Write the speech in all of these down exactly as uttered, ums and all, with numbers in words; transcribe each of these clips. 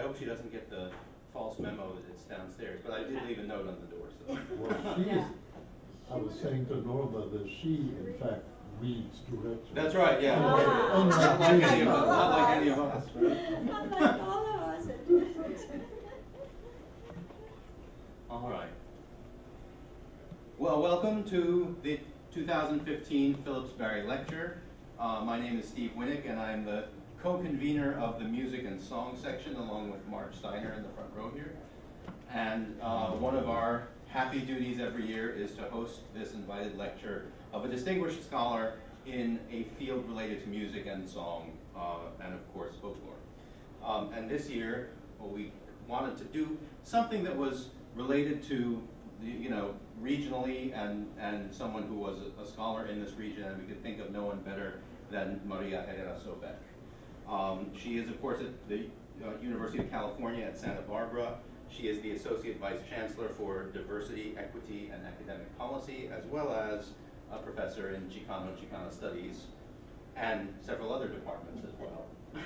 hope she doesn't get the false memo that it's downstairs, but I did leave a note on the door. So. Well, she is, I was saying to Norma that she, in fact, reads directions. That's right, yeah. Ah. Not like any of us. Not like any of us. Unlike all of us. All right. Well, welcome to the two thousand fifteen Phillips Barry Lecture. Uh, my name is Steve Winnick, and I'm the co-convener of the Music and Song section, along with Mark Steiner in the front row here. And uh, one of our happy duties every year is to host this invited lecture of a distinguished scholar in a field related to music and song, uh, and of course folklore. Um, and this year, well, we wanted to do something that was related to, the, you know, regionally, and, and someone who was a, a scholar in this region, and we could think of no one better than Maria Herrera Sobek. Um, she is, of course, at the uh, University of California at Santa Barbara. She is the Associate Vice Chancellor for Diversity, Equity, and Academic Policy, as well as a professor in Chicano, Chicana Studies, and several other departments as well.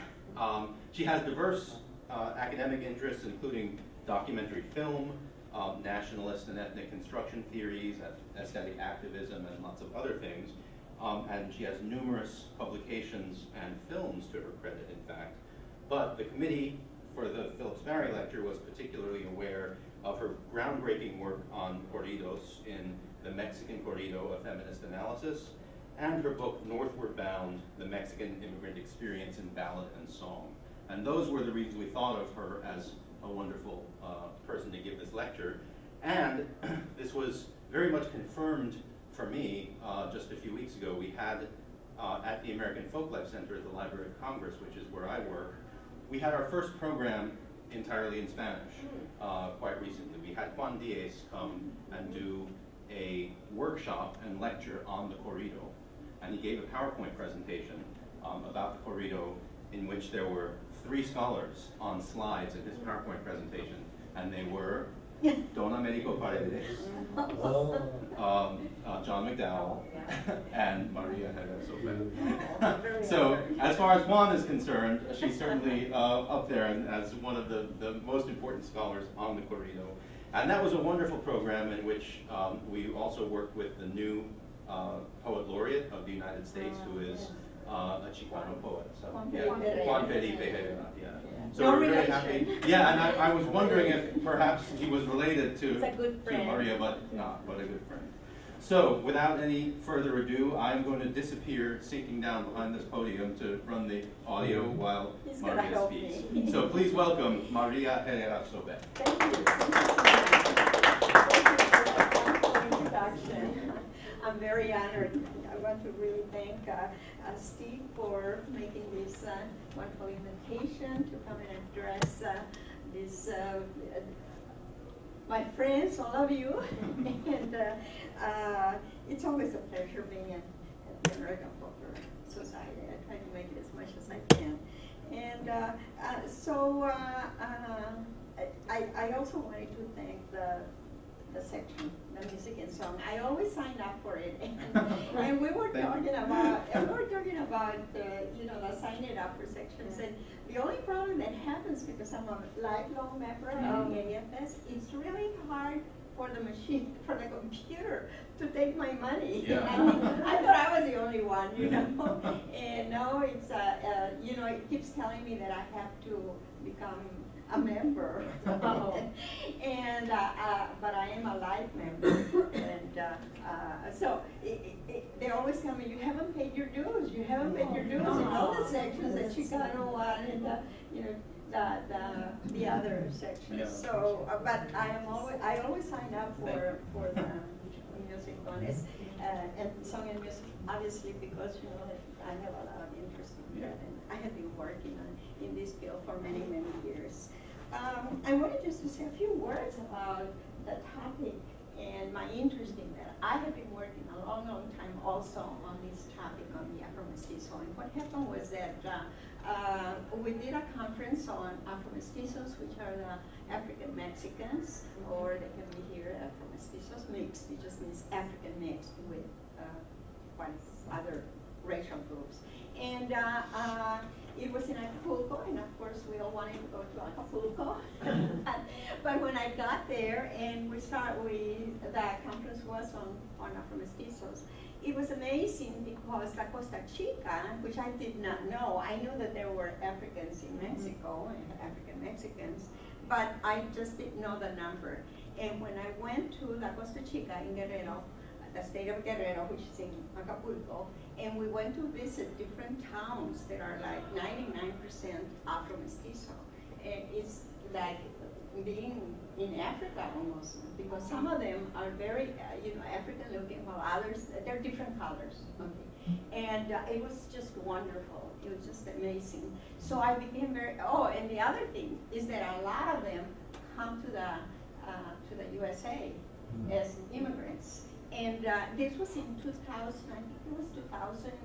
Um, she has diverse uh, academic interests, including documentary film, um, nationalist and ethnic construction theories, aesthetic activism, and lots of other things. Um, and she has numerous publications and films to her credit, in fact. But the committee for the Phillips Barry Lecture was particularly aware of her groundbreaking work on corridos in The Mexican Corrido, A Feminist Analysis, and her book Northward Bound, The Mexican Immigrant Experience in Ballad and Song. And those were the reasons we thought of her as a wonderful uh, person to give this lecture. And this was very much confirmed for me uh, just a few weeks ago. We had uh, at the American Folklife Center at the Library of Congress, which is where I work, we had our first program entirely in Spanish uh, quite recently. We had Juan Diaz come and do a workshop and lecture on the corrido. And he gave a PowerPoint presentation um, about the corrido, in which there were three scholars on slides in his PowerPoint presentation. And they were Don Americo Paredes, um, uh, John McDowell, and Maria Herrera Sobek. So, as far as Juan is concerned, she's certainly uh, up there as one of the, the most important scholars on the corrido. And that was a wonderful program in which um, we also worked with the new uh, poet laureate of the United States, who is uh, a Chicano poet. So, yeah, Juan Felipe Herrera. Yeah. So No we're very relation. happy. Yeah, and I, I was wondering if perhaps he was related to, He's a good to friend. Maria, but not, but a good friend. So, without any further ado, I'm going to disappear, sinking down behind this podium to run the audio while He's gonna Maria help speaks. me. So please welcome Maria Herrera Sobek. Thank you. Thank you so much. Thank you for the introduction. I'm very honored. I want to really thank uh, uh, Steve for making this uh, wonderful invitation to come and address uh, this, uh, my friends, all of you. And uh, uh, it's always a pleasure being at, at the American Folklore Society. I try to make it as much as I can. And uh, uh, so uh, uh, I, I also wanted to thank the the section, the music and song. I always sign up for it, and, and we were talking about, and we were talking about, uh, you know, the signing up for sections. And the only problem that happens, because I'm a lifelong member of A F S, it's really hard for the machine, for the computer, to take my money. Yeah. I, mean, I thought I was the only one, you know. And now it's, uh, uh, you know, it keeps telling me that I have to become a member. Oh. And uh, uh, but I am a life member, and uh, uh, so it, it, they always tell me, you haven't paid your dues. You haven't paid your dues in all the sections, the Chicano one, and the, you know, the the, the other sections. Yeah. So, uh, but I am always I always sign up for for the music one, uh, and song and music, obviously, because you know I have a lot of interest in that, and I have been working on in this field for many many years. Um, I wanted just to say a few words about the topic and my interest in that. I have been working a long, long time also on this topic on the Afro-Mestizo. And what happened was that uh, uh, we did a conference on Afro-Mestizos, which are the African Mexicans, or they can be here Afro-Mestizos mixed. It just means African mixed with uh, one other racial groups. And uh, uh, it was in Acapulco, and of course we all wanted to go to Acapulco. But when I got there and we start, we the conference was on on Afro-Mestizos, it was amazing because La Costa Chica, which I did not know, I knew that there were Africans in Mexico and African Mexicans, but I just didn't know the number. And when I went to La Costa Chica in Guerrero, the state of Guerrero, which is in Acapulco, and we went to visit different towns that are like ninety-nine percent Afro-Mestizo. And it's like being in Africa almost, because some of them are very, uh, you know, African looking, while others, they're different colors. Okay. And uh, it was just wonderful. It was just amazing. So I became very, oh, and the other thing is that a lot of them come to the, uh, to the U S A as immigrants. And uh, this was in two thousand, I think it was two thousand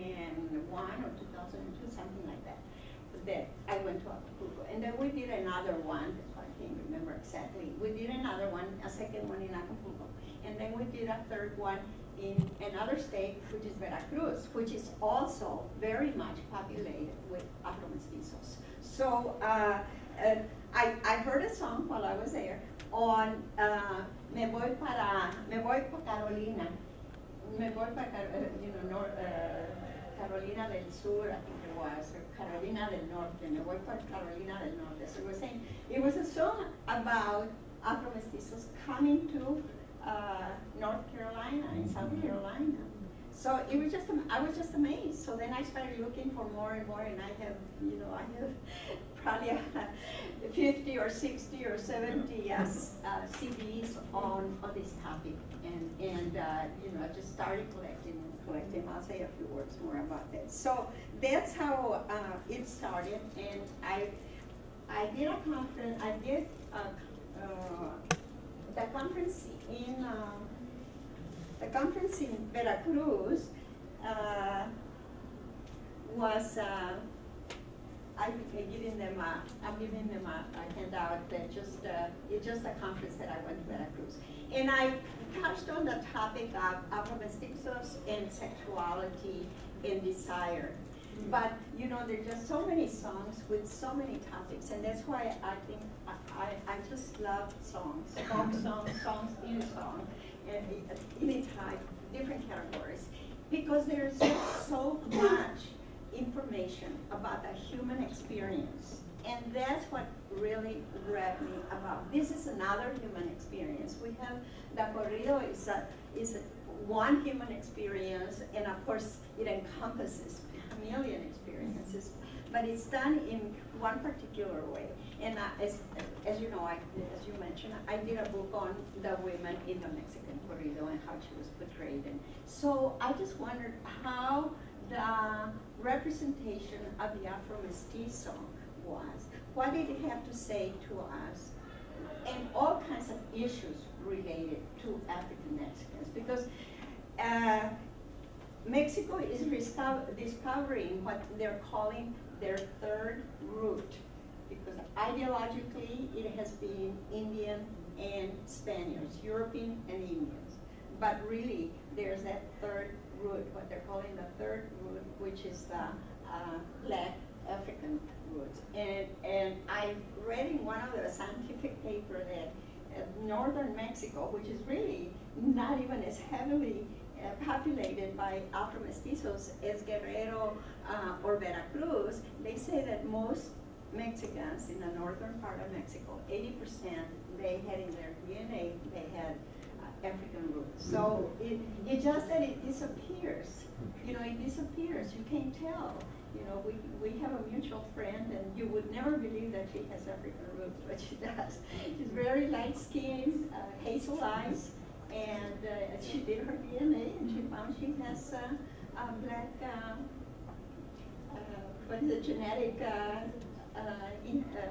one or two thousand two, something like that, that I went to Acapulco. And then we did another one, I can't remember exactly. We did another one, a second one in Acapulco. And then we did a third one in another state, which is Veracruz, which is also very much populated with Afro-Mestizos. So uh, uh, I, I heard a song while I was there on uh, Me voy para, me voy para Carolina, me voy para, you know, nor, uh, Carolina del Sur, I think it was, or Carolina del Norte, me voy para Carolina del Norte. So it was saying, it was a song about Afro-Mestizos coming to uh, North Carolina and South Carolina. So it was just, I was just amazed. So then I started looking for more and more, and I have, you know, I have probably uh, fifty or sixty or seventy uh, uh, C Ds on, on this topic. And, and uh, you know, I just started collecting and collecting. I'll say a few words more about that. So that's how uh, it started. And I, I did a conference, I did a, uh, the conference in, um, the conference in Veracruz uh, was, uh, I'm giving them a, I'm giving them a, a handout that just, uh, it's just a conference that I went to Veracruz. And I touched on the topic of Afro-Mestizos and sexuality and desire. Mm-hmm. But, you know, there's just so many songs with so many topics, and that's why I think I, I just love songs, folk songs, songs in a song, and any type, different categories, because there's just so much information about the human experience. And that's what really grabbed me about. This is another human experience. We have, the corrido is, a, is a one human experience, and of course it encompasses a million experiences, but it's done in one particular way. And I, as, as you know, I, as you mentioned, I did a book on the women in the Mexican corrido and how she was portrayed. And so I just wondered how the representation of the Afro-Mestizo was. What did it have to say to us? And all kinds of issues related to African Mexicans. Because uh, Mexico is discovering what they're calling their third root. Because ideologically, it has been Indian and Spaniards, European and Indians. But really, there's that third root, what they're calling the third root, which is the uh, Black African roots. And, and I read in one of the scientific paper that uh, northern Mexico, which is really not even as heavily uh, populated by Afro-Mestizos as Guerrero uh, or Veracruz, they say that most Mexicans in the northern part of Mexico, eighty percent, they had in their D N A, they had uh, African roots. So it, it just that it disappears. You know, it disappears. You can't tell. You know, we, we have a mutual friend, and you would never believe that she has African roots, but she does. She's very light skinned, uh, hazel eyes, and uh, she did her D N A, and she found she has uh, a black, uh, uh, what is it, genetic, uh, uh, in, uh,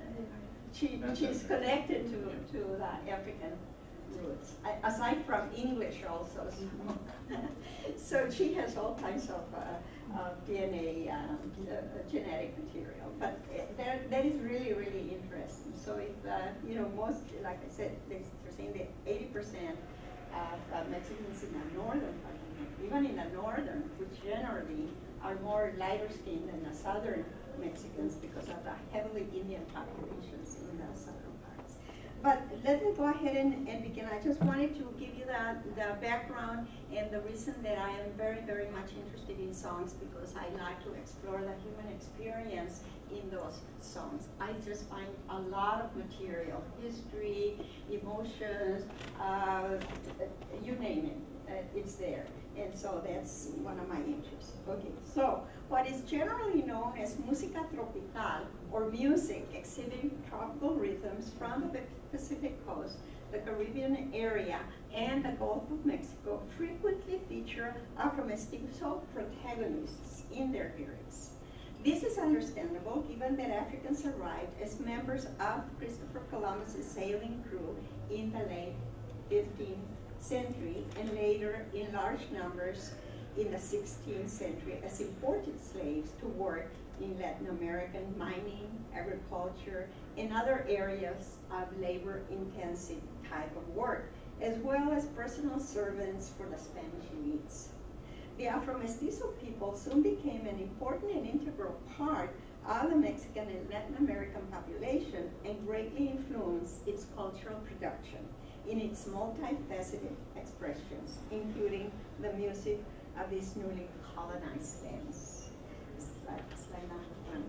she, she's connected to, to the African roots, I, aside from English also. So, so she has all kinds of uh, uh, D N A um, uh, genetic material, but uh, that, that is really, really interesting. So if, uh, you know, most, like I said, they're saying that eighty percent of uh, Mexicans in the northern part, even in the northern, which generally are more lighter skinned than the southern Mexicans because of the heavily Indian populations in the southern parts. But let me go ahead and, and begin. I just wanted to give you the, the background and the reason that I am very, very much interested in songs, because I like to explore the human experience in those songs. I just find a lot of material, history, emotions, uh, you name it, uh, it's there. And so that's one of my interests. Okay, so what is generally known as música tropical, or music exhibiting tropical rhythms from the Pacific coast, the Caribbean area, and the Gulf of Mexico, frequently feature Afro-Mestizo protagonists in their lyrics. This is understandable given that Africans arrived as members of Christopher Columbus's sailing crew in the late fifteenth century, and later in large numbers in the sixteenth century as imported slaves to work in Latin American mining, agriculture, and other areas of labor-intensive type of work, as well as personal servants for the Spanish elites. The Afro-Mestizo people soon became an important and integral part of the Mexican and Latin American population and greatly influenced its cultural production in its multifaceted expressions, including the music of these newly colonized lands. Slide, slide number one.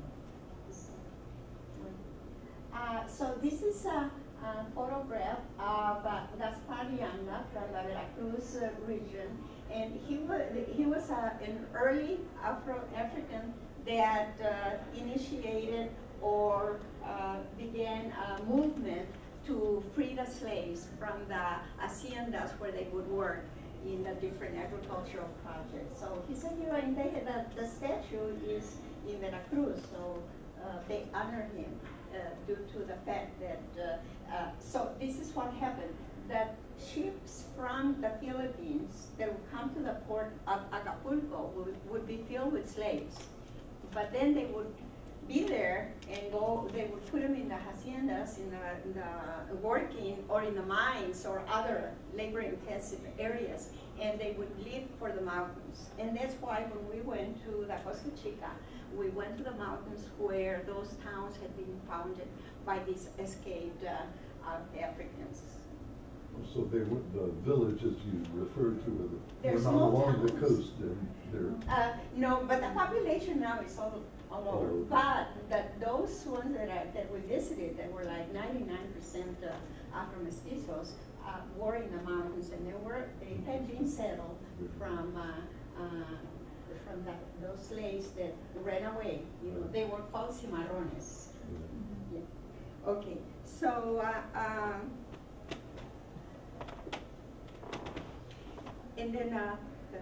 Uh, so this is a, a photograph of uh, Gaspar Yanda from the Veracruz uh, region, and he was he was uh, an early Afro-African that uh, initiated or uh, began a movement to free the slaves from the haciendas where they would work in the different agricultural projects. So he's a hero, and they, the, the statue is in Veracruz, so uh, they honor him uh, due to the fact that, uh, uh, so this is what happened, that ships from the Philippines that would come to the port of Acapulco would, would be filled with slaves, but then they would be there and go, they would put them in the haciendas, in the, in the working, or in the mines or other labor-intensive areas, and they would leave for the mountains. And that's why when we went to the Costa Chica, we went to the mountains where those towns had been founded by these escaped uh, uh, Africans. So they were, the villages you referred to were, the, were not small along the towns. coast, and they're... Uh, no, but the population now is all, all over. Oh. But that those ones that, I, that we visited, that were like ninety-nine percent uh, Afro-Mestizos, uh, were in the mountains, and they were they had been settled from uh, uh, from the, those slaves that ran away. You know, they were called cimarrones. Yeah. Okay, so. Uh, um, And then, uh, the,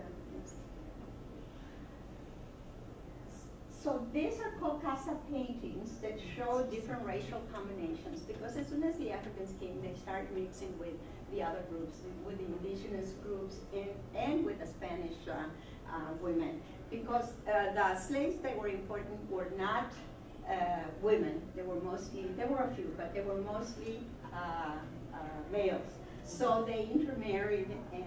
so these are called casa paintings that show different racial combinations, because as soon as the Africans came, they started mixing with the other groups, with the indigenous groups, and, and with the Spanish uh, uh, women. Because uh, the slaves that were imported were not uh, women, they were mostly, there were a few, but they were mostly uh, uh, males. So they intermarried, and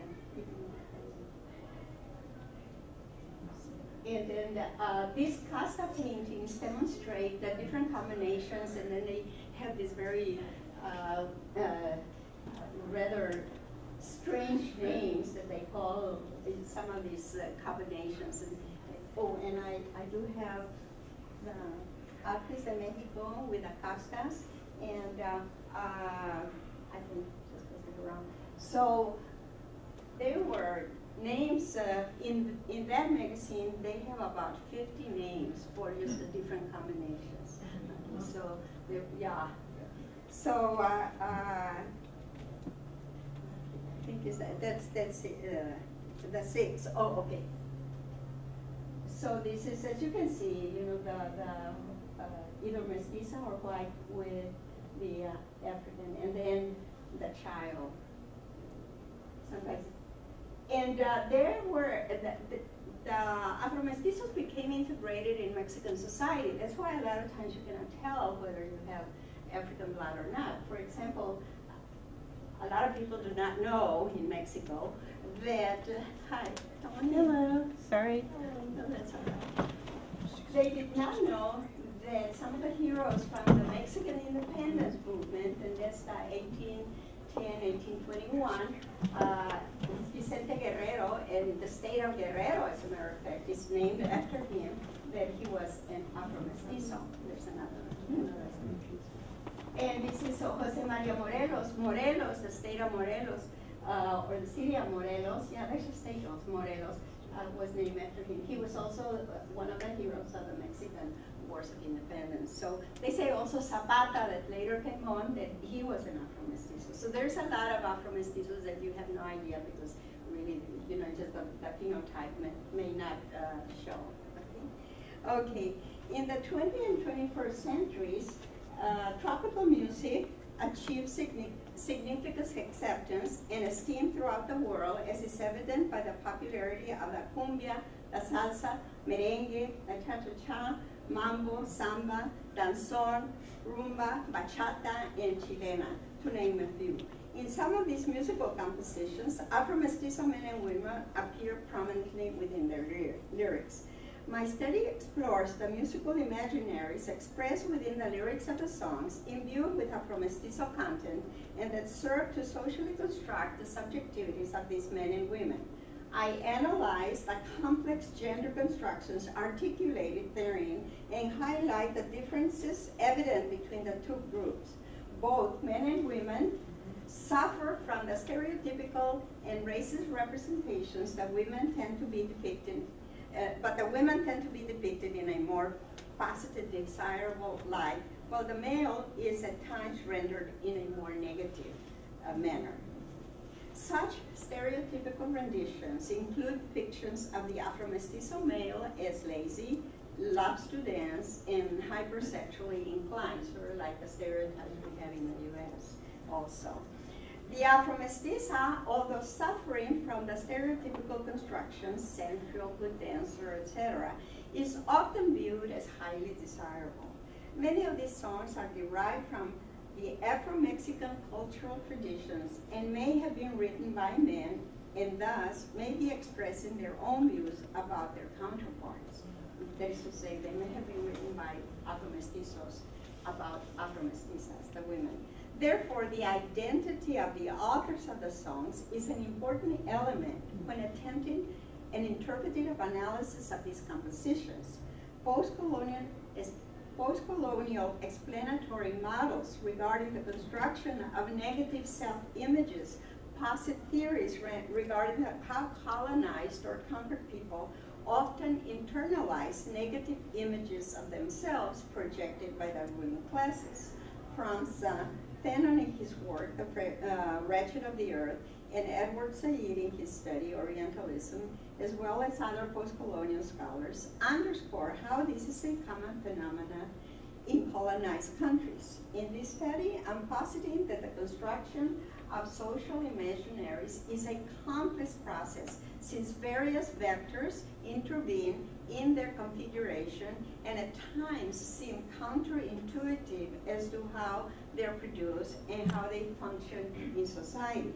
And then uh, these casa paintings demonstrate the different combinations, and then they have these very uh, uh, rather strange names that they call in some of these uh, combinations. And, oh, and I, I do have the Artes de Mexico with the castas, and uh, uh, I can just pass it around. So there were names uh, in in that magazine. They have about fifty names for just the different combinations. So yeah. So uh, uh, I think is that that's that's uh, the six. Oh, okay. So this is, as you can see, you know, the the uh, either mestiza or white with the uh, African, and then the child. Sometimes. And uh, there were, the, the, the Afro-Mestizos became integrated in Mexican society. That's why a lot of times you cannot tell whether you have African blood or not. For example, a lot of people do not know in Mexico that, uh, hi, hello, sorry, no, that's all right. They did not know that some of the heroes from the Mexican independence movement, and that's the eighteen ten, eighteen twenty-one, uh, Vicente Guerrero, and the state of Guerrero, as a matter of fact, is named after him, that he was an Afro-Mestizo. There's another one. And this is Jose Maria Morelos. Morelos, the state of Morelos, uh, or the city of Morelos, yeah, there's a state of Morelos, uh, was named after him. He was also one of the heroes of the Mexican Wars of Independence. So they say also Zapata, that later came on, that he was an Afro-Mestizo. So there's a lot of Afro-Mestizos that you have no idea, because really, you know, just the, the phenotype may, may not uh, show. Okay. Okay, in the twentieth and twenty-first centuries, uh, tropical music achieved signi significant acceptance and esteem throughout the world, as is evident by the popularity of the cumbia, the salsa, merengue, the cha-cha-cha, mambo, samba, danzón, rumba, bachata, and chilena, to name a few. In some of these musical compositions, Afro-Mestizo men and women appear prominently within their lyrics. My study explores the musical imaginaries expressed within the lyrics of the songs, imbued with Afro-Mestizo content, and that serve to socially construct the subjectivities of these men and women. I analyze the complex gender constructions articulated therein and highlight the differences evident between the two groups. Both men and women suffer from the stereotypical and racist representations that women tend to be depicted, uh, but the women tend to be depicted in a more positive, desirable light, while the male is at times rendered in a more negative uh, manner. Such stereotypical renditions include depictions of the Afro-Mestizo male as lazy, loves to dance, and hypersexually inclined, sort of like the stereotypes we have in the U S also. The Afro-Mestiza, although suffering from the stereotypical constructions, sensual, good dancer, et cetera, is often viewed as highly desirable. Many of these songs are derived from the Afro-Mexican cultural traditions and may have been written by men, and thus may be expressing their own views about their counterparts. That is to say, they may have been written by Afro-Mestizos about Afro-Mestizas, the women. Therefore, the identity of the authors of the songs is an important element when attempting an interpretative analysis of these compositions. Post-colonial Post-colonial explanatory models regarding the construction of negative self-images posit theories re regarding how colonized or conquered people often internalize negative images of themselves projected by the ruling classes. Franz uh, Fanon in his work, The uh, Wretched of the Earth, and Edward Said in his study, Orientalism, as well as other post-colonial scholars, underscore how this is a common phenomenon in colonized countries. In this study, I'm positing that the construction of social imaginaries is a complex process, since various vectors intervene in their configuration and at times seem counterintuitive as to how they're produced and how they function in society.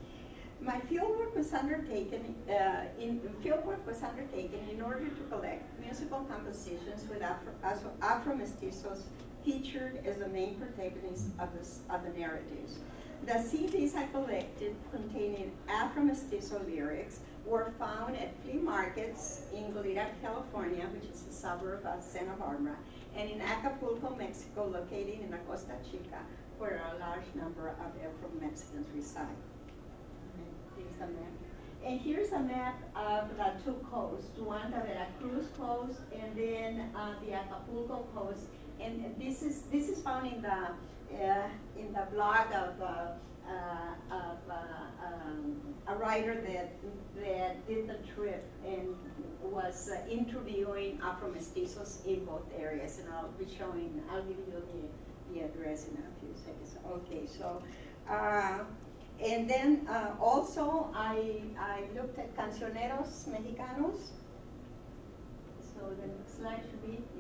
My fieldwork was undertaken uh, in fieldwork was undertaken in order to collect musical compositions with Afro, Afro-Mestizos featured as the main protagonists of, this, of the narratives. The C Ds I collected containing Afro-Mestizo lyrics were found at flea markets in Goleta, California, which is a suburb of Santa Barbara, and in Acapulco, Mexico, located in the Costa Chica, where a large number of Afro-Mexicans reside. Here's a map. And here's a map of the two coasts, one the Veracruz coast and then uh, the Acapulco coast. And this is this is found in the uh, in the blog of uh, uh, of uh, um, a writer that that did the trip and was uh, interviewing Afro-Mestizos in both areas. And I'll be showing. I'll give you the the address in a few seconds. Okay, so. Uh, And then uh, also I, I looked at Cancioneros Mexicanos. So the next slide should be, yeah.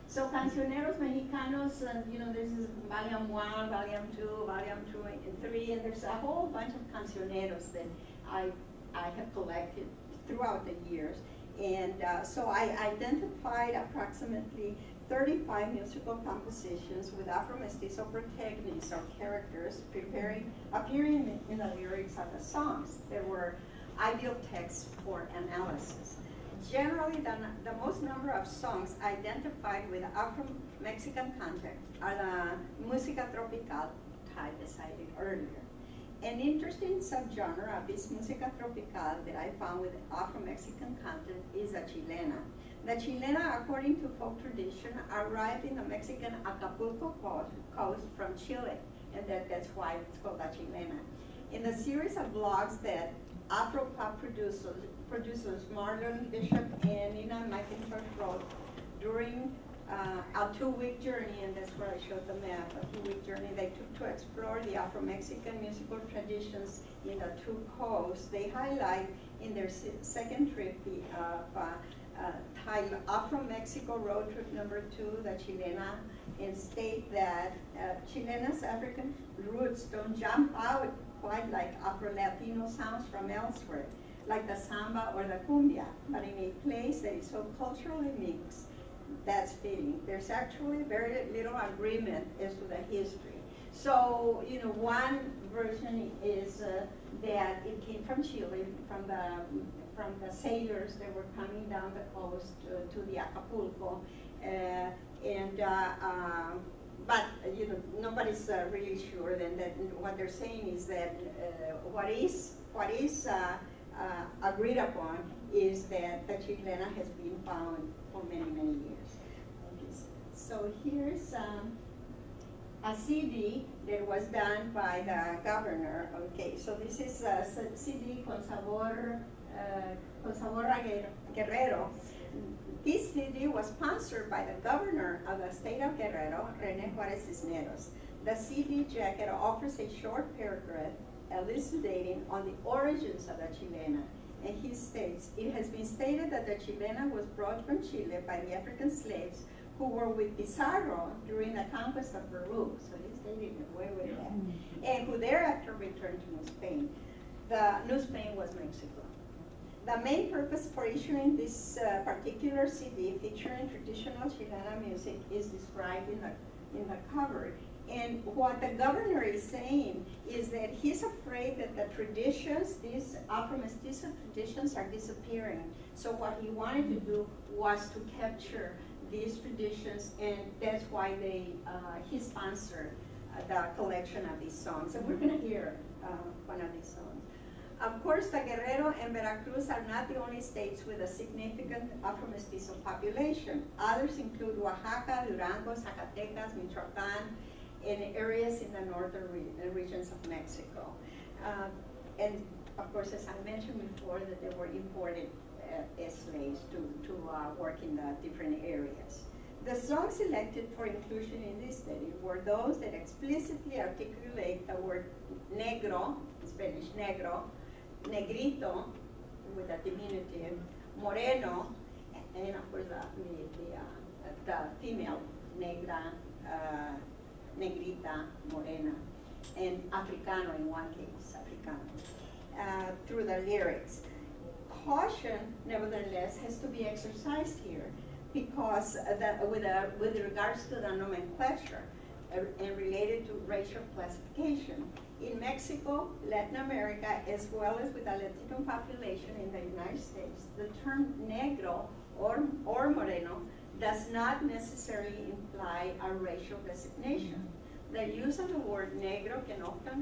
So Cancioneros Mexicanos, and you know, this is volume one, volume two, volume two and three, and there's a whole bunch of cancioneros that I, I have collected throughout the years. And uh, so I identified approximately thirty-five musical compositions with Afro-Mestizo protagonists or characters preparing, appearing in the lyrics of the songs. There were ideal texts for analysis. Generally, the, the most number of songs identified with Afro-Mexican content are the música tropical type, as I did earlier. An interesting subgenre of this música tropical that I found with Afro-Mexican content is the chilena. The chilena, according to folk tradition, arrived in the Mexican Acapulco coast, coast from Chile, and that, that's why it's called the chilena. In the series of blogs that Afro-pop producers, producers Marlon Bishop and Nina McIntosh wrote during uh, a two-week journey, and that's where I showed the map, a two-week journey they took to explore the Afro-Mexican musical traditions in the two coasts. They highlight in their second trip the uh, uh, title Afro-Mexico Road Trip Number Two, the Chilena, and state that uh, Chilena's African roots don't jump out quite like Afro-Latino sounds from elsewhere, like the samba or the cumbia, but in a place that is so culturally mixed, that's fitting. There's actually very little agreement as to the history. So, you know, one version is uh, that it came from Chile, from the from the sailors that were coming down the coast uh, to the Acapulco, uh, and uh, uh, but you know, nobody's uh, really sure. Then that what they're saying is that uh, what is what is uh, uh, agreed upon is that the chilena has been found for many many years. Okay, so here's um, a C D that was done by the governor. Okay, so this is a C D con sabor uh, con sabor a Guerrero. This C D was sponsored by the governor of the state of Guerrero, René Juárez Cisneros. The C D jacket offers a short paragraph elucidating on the origins of the chilena. And he states, it has been stated that the chilena was brought from Chile by the African slaves who were with Pizarro during the conquest of Peru. So he's stating it way, way back. And who thereafter returned to New Spain. The New Spain was Mexico. The main purpose for issuing this uh, particular C D featuring traditional Chilena music is described in the, in the cover. And what the governor is saying is that he's afraid that the traditions, these Afro-Mestizo traditions, are disappearing. So what he wanted to do was to capture these traditions, and that's why they uh, he sponsored uh, the collection of these songs. And we're going to hear uh, one of these songs. Of course, the Guerrero and Veracruz are not the only states with a significant Afro-Mestizo population. Others include Oaxaca, Durango, Zacatecas, Michoacán, and areas in the northern re regions of Mexico. Uh, and of course, as I mentioned before, that they were imported uh, as slaves to, to uh, work in the different areas. The songs selected for inclusion in this study were those that explicitly articulate the word negro, in Spanish negro, negrito, with a diminutive, moreno, and of course the, the, uh, the female, negra, uh, negrita, morena, and africano in one case, africano, uh, through the lyrics. Caution, nevertheless, has to be exercised here because the, with, a, with regards to the nomenclature uh, and related to racial classification. In Mexico, Latin America, as well as with the Latino population in the United States, the term negro or, or moreno does not necessarily imply a racial designation. The use of the word negro can often,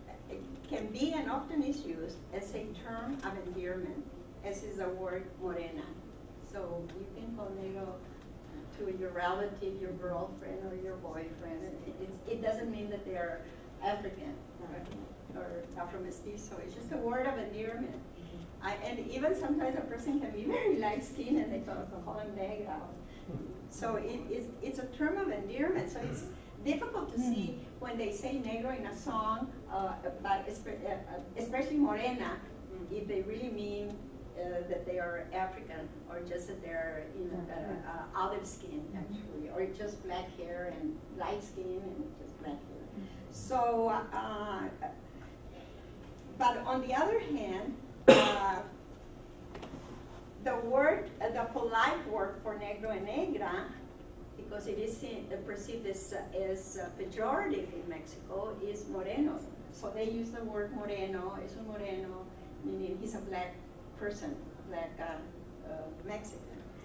can be and often is used as a term of endearment, as is the word morena. So you can call negro to your relative, your girlfriend, or your boyfriend. It, it doesn't mean that they're African or, or Afro-Mestizo. It's just a word of endearment. I, and even sometimes a person can be very light-skinned and they call him negro. So it is, it's a term of endearment. So it's difficult to see when they say negro in a song, uh, but especially morena, if they really mean uh, that they are African, or just that they're you know uh, uh, olive skin actually, or just black hair and light skin and just black hair. So, uh, but on the other hand, uh, the word, uh, the polite word for negro and negra, because it is in, uh, perceived as, uh, as uh, pejorative in Mexico, is moreno. So they use the word moreno, es un moreno, meaning he's a black person, black uh, uh, Mexican.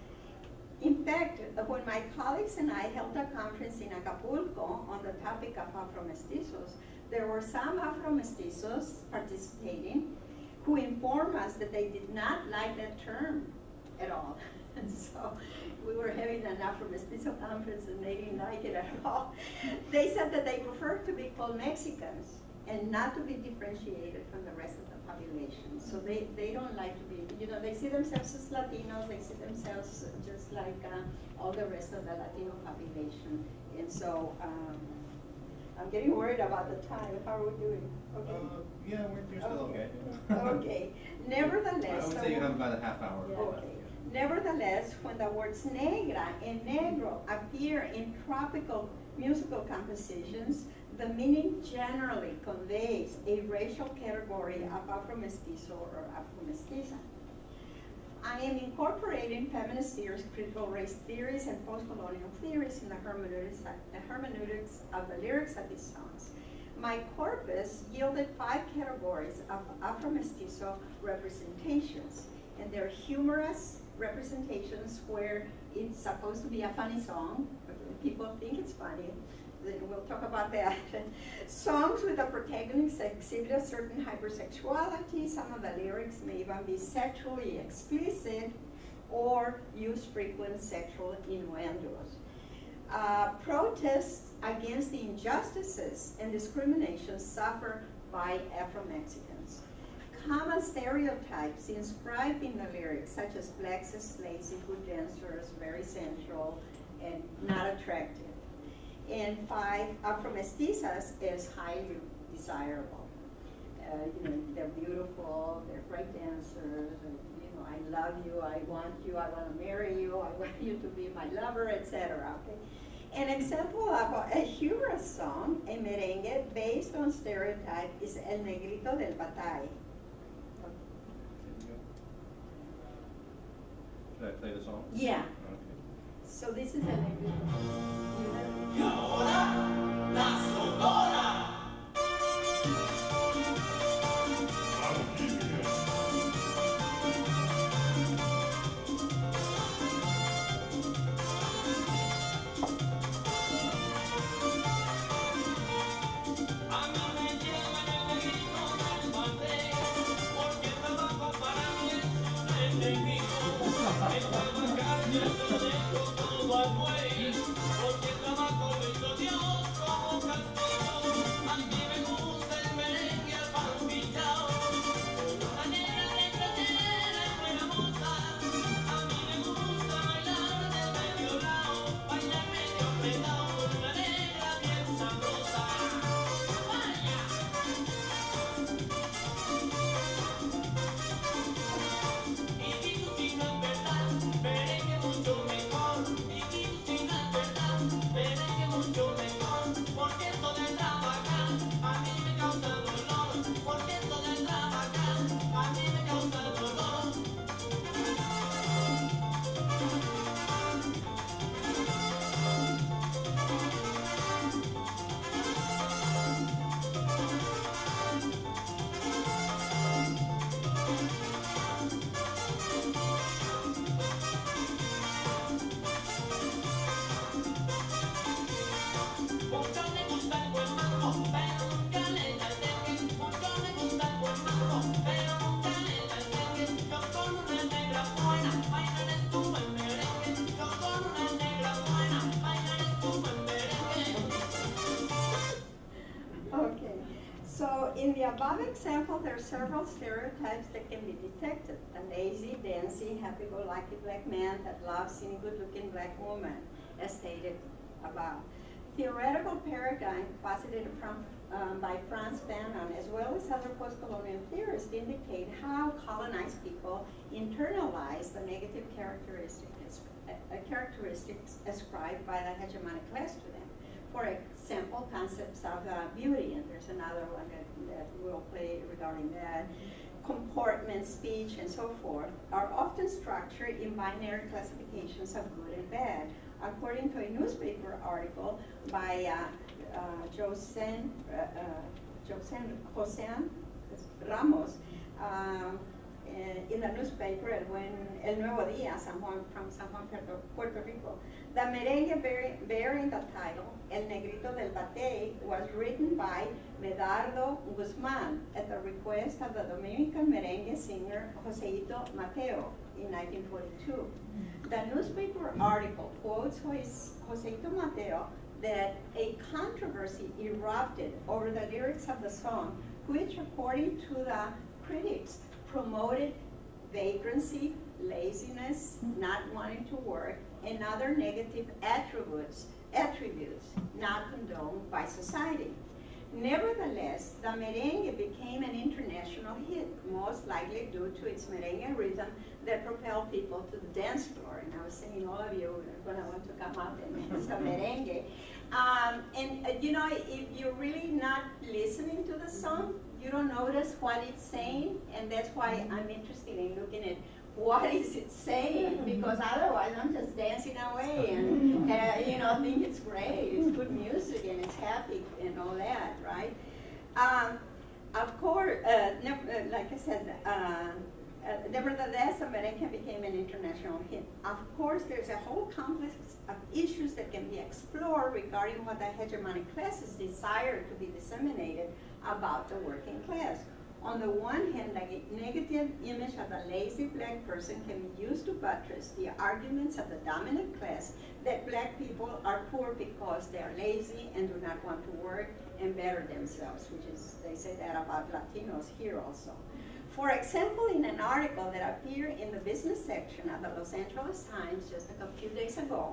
In fact, uh, when my colleagues and I held a conference in Acapulco on the topic of Afro-Mestizos, there were some Afro-Mestizos participating who informed us that they did not like that term at all. And so we were having an Afro-Mestizo conference and they didn't like it at all. They said that they prefer to be called Mexicans and not to be differentiated from the rest of the population. So they, they don't like to be, you know, they see themselves as Latinos, they see themselves just like uh, all the rest of the Latino population. And so um, I'm getting worried about the time. How are we doing? Okay. Uh, yeah, we're, we're still okay. Okay. Okay. Nevertheless, I would so say you have about a half hour. yeah. Okay. Nevertheless, when the words negra and negro appear in tropical musical compositions, the meaning generally conveys a racial category of Afro-Mestizo or Afro-Mestiza. I am incorporating feminist theories, critical race theories, and post-colonial theories in the hermeneutics, the hermeneutics of the lyrics of these songs. My corpus yielded five categories of Afro-Mestizo representations, and they're humorous representations where it's supposed to be a funny song. People think it's funny. We'll talk about that. Songs with the protagonists exhibit a certain hypersexuality. Some of the lyrics may even be sexually explicit or use frequent sexual innuendos. Uh, protests against the injustices and discrimination suffered by Afro-Mexicans. Common stereotypes inscribed in the lyrics, such as blacks as lazy, good dancers, very sensual, and not attractive. And five, Afro-Mestizas is highly desirable. Uh, you know, they're beautiful, they're great dancers, and, you know, I love you, I want you, I want to marry you, I want you to be my lover, et cetera. Okay? An example of a, a humorous song, a merengue based on stereotype, is El Negrito del Batay. Should I play the song? Yeah. Okay. So this is El Negrito. Y ahora, la Sonora. In the above example, there are several stereotypes that can be detected. A lazy, dancing, happy-go-lucky black man that loves any good-looking black woman, as stated above. Theoretical paradigm posited from um, by Franz Fanon, as well as other post-colonial theorists, indicate how colonized people internalize the negative characteristics, uh, characteristics ascribed by the hegemonic class to them. For example, concepts of uh, beauty, and there's another one that, that we'll play regarding that, comportment, speech, and so forth, are often structured in binary classifications of good and bad. According to a newspaper article by uh, uh, Josen, uh, uh, Josen, Josean Ramos, um, in the newspaper when El Nuevo Día, San Juan, from San Juan, Puerto Rico. The merengue bearing, bearing the title, El Negrito del Batey, was written by Medardo Guzman at the request of the Dominican merengue singer Joseito Mateo in nineteen forty-two. The newspaper article quotes Joseito Mateo that a controversy erupted over the lyrics of the song, which, according to the critics, promoted vagrancy, laziness, not wanting to work, and other negative attributes, attributes not condoned by society. Nevertheless, the merengue became an international hit, most likely due to its merengue rhythm that propelled people to the dance floor. And I was saying, all of you are going to want to come out and dance the merengue. Um, and uh, you know, if you're really not listening to the song, you don't notice what it's saying, and that's why I'm interested in looking at what is it saying, because otherwise I'm just dancing away and uh, you know, think it's great, it's good music and it's happy and all that, right? Um, of course, uh, never, like I said, uh, uh, nevertheless, the merengue became an international hit. Of course, there's a whole complex of issues that can be explored regarding what the hegemonic classes desire to be disseminated about the working class. On the one hand, the negative image of the lazy black person can be used to buttress the arguments of the dominant class that black people are poor because they are lazy and do not want to work and better themselves, which is, they say that about Latinos here also. For example, in an article that appeared in the business section of the Los Angeles Times just a few days ago,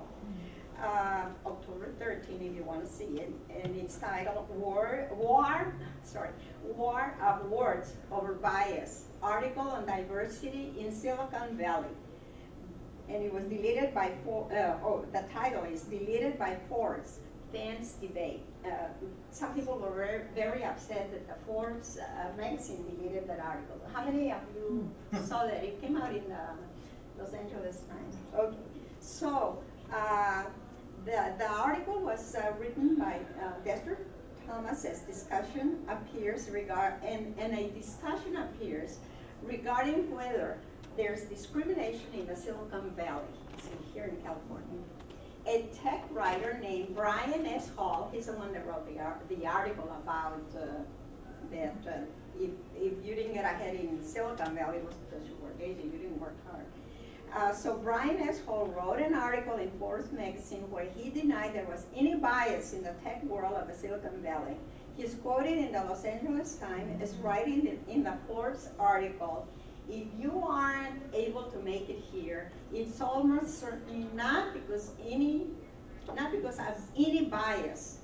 Uh, October thirteenth, if you want to see it, and it's titled War, War, sorry, War of Words Over Bias, article on diversity in Silicon Valley. And it was deleted by, uh, oh, the title is deleted by Forbes, fans debate. Uh, some people were very, very upset that the Forbes uh, magazine deleted that article. How many of you saw that? It came out in the Los Angeles Times. Okay, so, uh, The, the article was uh, written by uh, Dexter Thomas as discussion appears regard and, and a discussion appears regarding whether there's discrimination in the Silicon Valley, see, here in California. A tech writer named Brian S. Hall, he's the one that wrote the, the article about uh, that uh, if, if you didn't get ahead in Silicon Valley, it was because you were lazy, you didn't work hard. Uh, so Brian S. Hall wrote an article in Forbes magazine where he denied there was any bias in the tech world of the Silicon Valley. He's quoted in the Los Angeles Times as writing in the Forbes article, if you aren't able to make it here, it's almost certainly not because any, not because of any bias.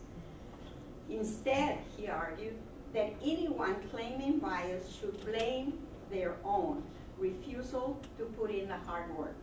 Instead, he argued, that anyone claiming bias should blame their own refusal to put in the hard work.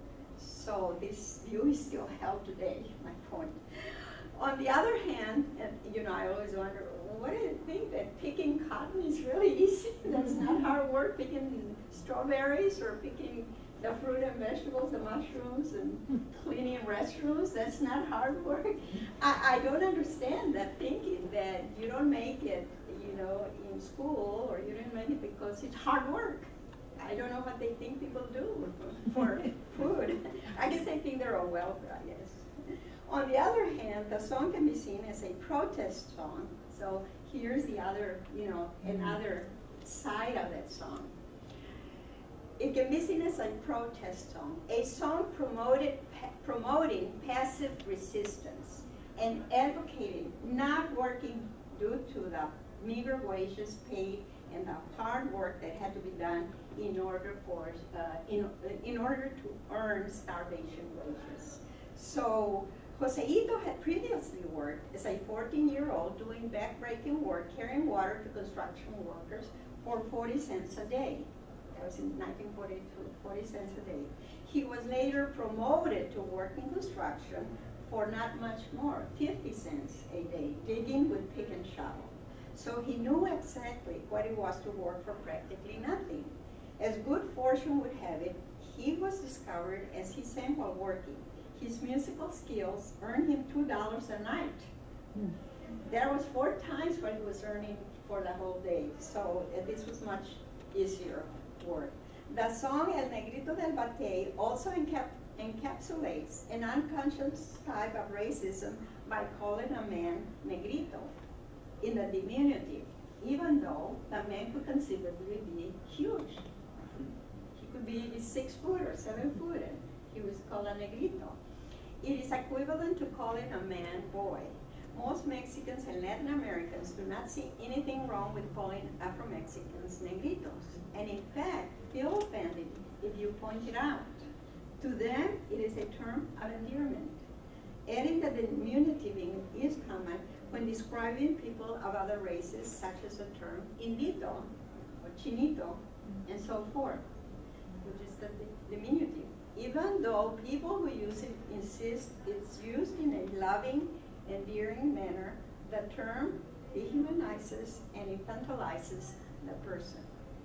So this view is still held today, my point. On the other hand, and, you know, I always wonder, what do you think, that picking cotton is really easy? That's not hard work, picking strawberries or picking the fruit and vegetables, the mushrooms, and cleaning restrooms, that's not hard work. I, I don't understand that thinking that you don't make it, you know, in school, or you didn't make it because it's hard work. I don't know what they think people do for food. I guess they think they're a welfare, I guess. On the other hand, the song can be seen as a protest song. So here's the other, you know, another side of that song. It can be seen as a protest song, a song promoted, pa promoting passive resistance and advocating not working due to the meager wages paid and the hard work that had to be done in order for uh, in in order to earn starvation wages. So Joseito had previously worked as a fourteen-year-old doing backbreaking work, carrying water to construction workers for forty cents a day. That was in nineteen forty-two, forty cents a day. He was later promoted to work in construction for not much more, fifty cents a day, digging with pick and shovel. So he knew exactly what it was to work for practically nothing. As good fortune would have it, he was discovered as he sang while working. His musical skills earned him two dollars a night. Mm. That was four times what he was earning for the whole day. So uh, this was much easier work. The song El Negrito del Batey also encap encapsulates an unconscious type of racism by calling a man negrito in the diminutive, even though the man could conceivably be huge. He could be six foot or seven foot, and he was called a negrito. It is equivalent to calling a man boy. Most Mexicans and Latin Americans do not see anything wrong with calling Afro-Mexicans negritos, and in fact, feel offended if you point it out. To them, it is a term of endearment. Adding that the diminutive is common when describing people of other races, such as the term indito or chinito, and so forth, which is the diminutive. Even though people who use it insist it's used in a loving, endearing manner, the term dehumanizes and infantilizes the person.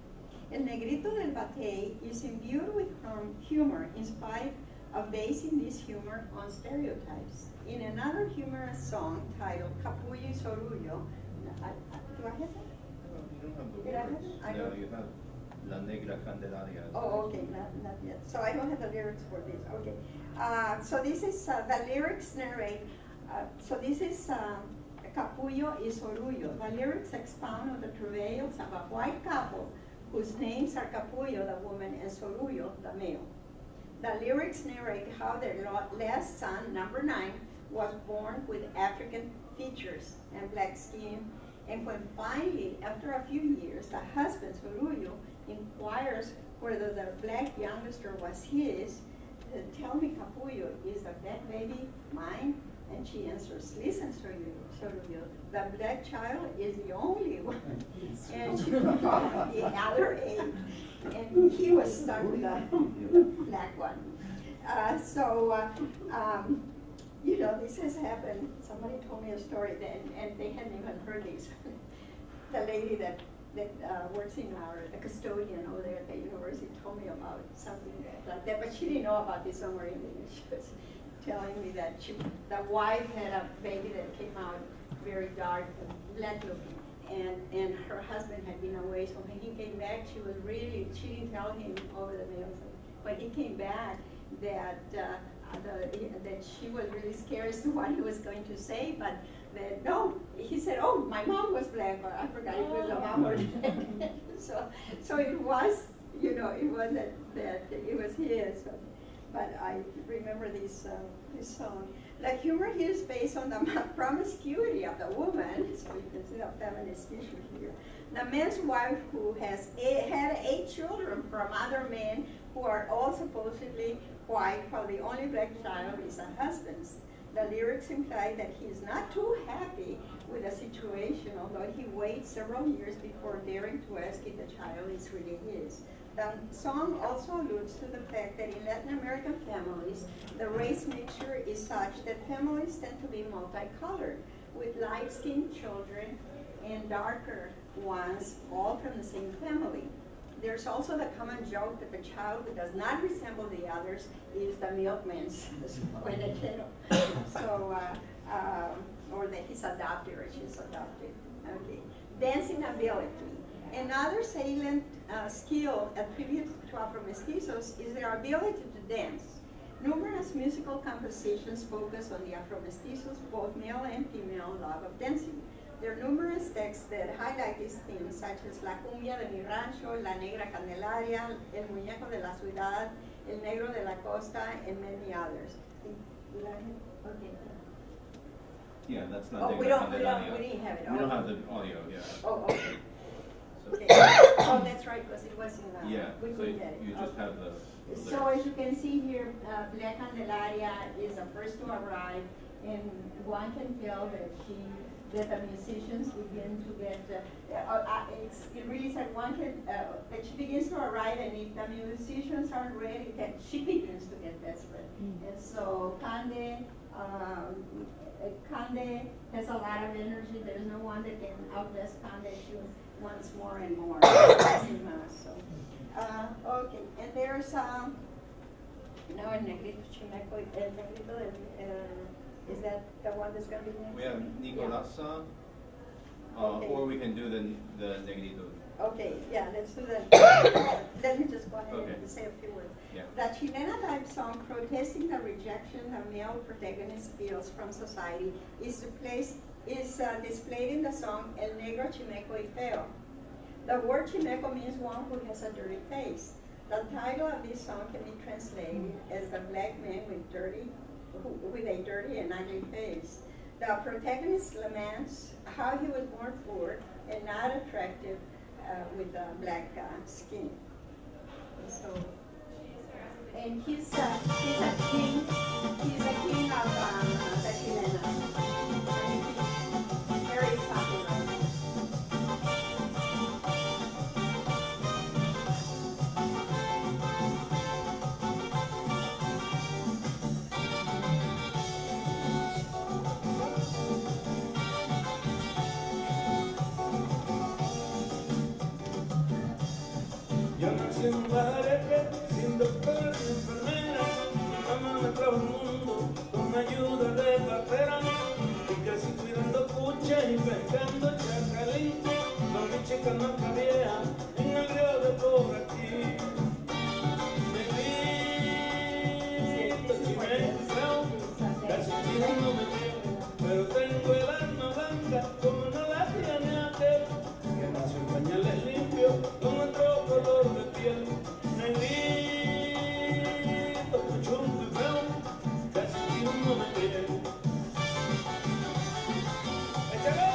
El Negrito del Batey is imbued with humor in spite of basing this humor on stereotypes. In another humorous song titled Capullo y Sorullo, I, I, do I have that? No, you don't have the Did I have words. it? I No, don't- you have La Negra Candelaria. Oh, okay, not, not yet. So I don't have the lyrics for this, okay. Uh, so this is, uh, the lyrics narrate, uh, so this is uh, Capullo y Sorullo. The lyrics expound on the travails of a white couple whose names are Capullo, the woman, and Sorullo, the male. The lyrics narrate how their last son, number nine, was born with African features and black skin, and when finally, after a few years, the husband, Sorullo, inquires whether the black youngster was his, uh, tell me, Capullo, is the black baby mine? And she answers, listen, Sorullo, the black child is the only one. And she told the other age, and he was stuck with the black one. Uh, so, uh, um, you know, this has happened. Somebody told me a story, that, and they hadn't even heard this. The lady that that uh, works in our, the custodian over there at the university told me about something like that, but she didn't know about this somewhere in there. She was telling me that she, the wife had a baby that came out very dark and black looking, and, and her husband had been away, so when he came back, she was really, she didn't tell him over the mail, but he came back that, uh, the, that she was really scared as to what he was going to say, but that, no, he said, oh, my mom was black, but I forgot it was a mom or dad. so, so it was, you know, it was that, that it was his. So, but I remember this, uh, this song. The humor here is based on the promiscuity of the woman, so you can see the feminist issue here. The man's wife who has eight, had eight children from other men who are all supposedly white, while the only black child is her husband's. The lyrics imply that he is not too happy with the situation, although he waits several years before daring to ask if the child is really his. The song also alludes to the fact that in Latin American families, the race mixture is such that families tend to be multicolored, with light-skinned children and darker ones, all from the same family. There's also the common joke that the child who does not resemble the others is the milkman's spoilero. So, uh, um, or that he's adopted or she's adopted. Okay. Dancing ability. Another salient uh, skill attributed to Afro-Mestizos is their ability to dance. Numerous musical compositions focus on the Afro-Mestizos, both male and female, love of dancing. There are numerous texts that highlight these themes, such as La Cumbia de mi Rancho, La Negra Candelaria, El Muñeco de la Ciudad, El Negro de la Costa, and many others. Okay. Yeah, that's not Oh, Negra we don't, we Candelaria. don't, we didn't have it. We don't Okay. have the audio, yeah. Oh, okay. So Okay. Oh, that's right, because it was in the, Yeah, we so couldn't get it. you just Okay. have the the So lyrics. as you can see here, uh, Black Candelaria is the first to arrive, and one can tell that she, that the musicians begin to get, uh, uh, uh, it's, it really said one can, uh, that she begins to arrive, and if the musicians aren't ready, that she begins to get desperate. And so Cande, um, uh, Cande has a lot of energy. There's no one that can outlast Cande. She wants more and more. So, uh, okay, and there's um, no, El Negrito Chimeco. El Negrito, uh, is that the one that's going to be next? We have Nicolasa, uh, Okay. or we can do the the Negrito. Okay, yeah, let's do that. Let me just go ahead Okay. and say a few words. Yeah. The Chilena type song protesting the rejection the male protagonist feels from society is, replaced, is uh, displayed in the song El Negro Chimeco y Feo. The word Chimeco means one who has a dirty face. The title of this song can be translated as the black man with dirty, who, with a dirty and ugly face. The protagonist laments how he was born poor and not attractive uh, with uh, black uh, skin. And so, and he's uh, he's a king. He's a king of um, the Chilena. And he's very popular. Yo nací en un bareque, sin doctor ni enfermera. Mi mamá me trajo al mundo con ayuda de partera. Y crecí cuidando cuchas y pescando chacalí. Con mi chica no cabía en el río de por aquí. Negrito, chimeneo, casi no me quiere. Pero tengo el alma blanca como no la tiene aquel. Que nació en pañales limpios con otro color de piel. Negrito, chungo y feo, casi no me quiere. ¡Échale!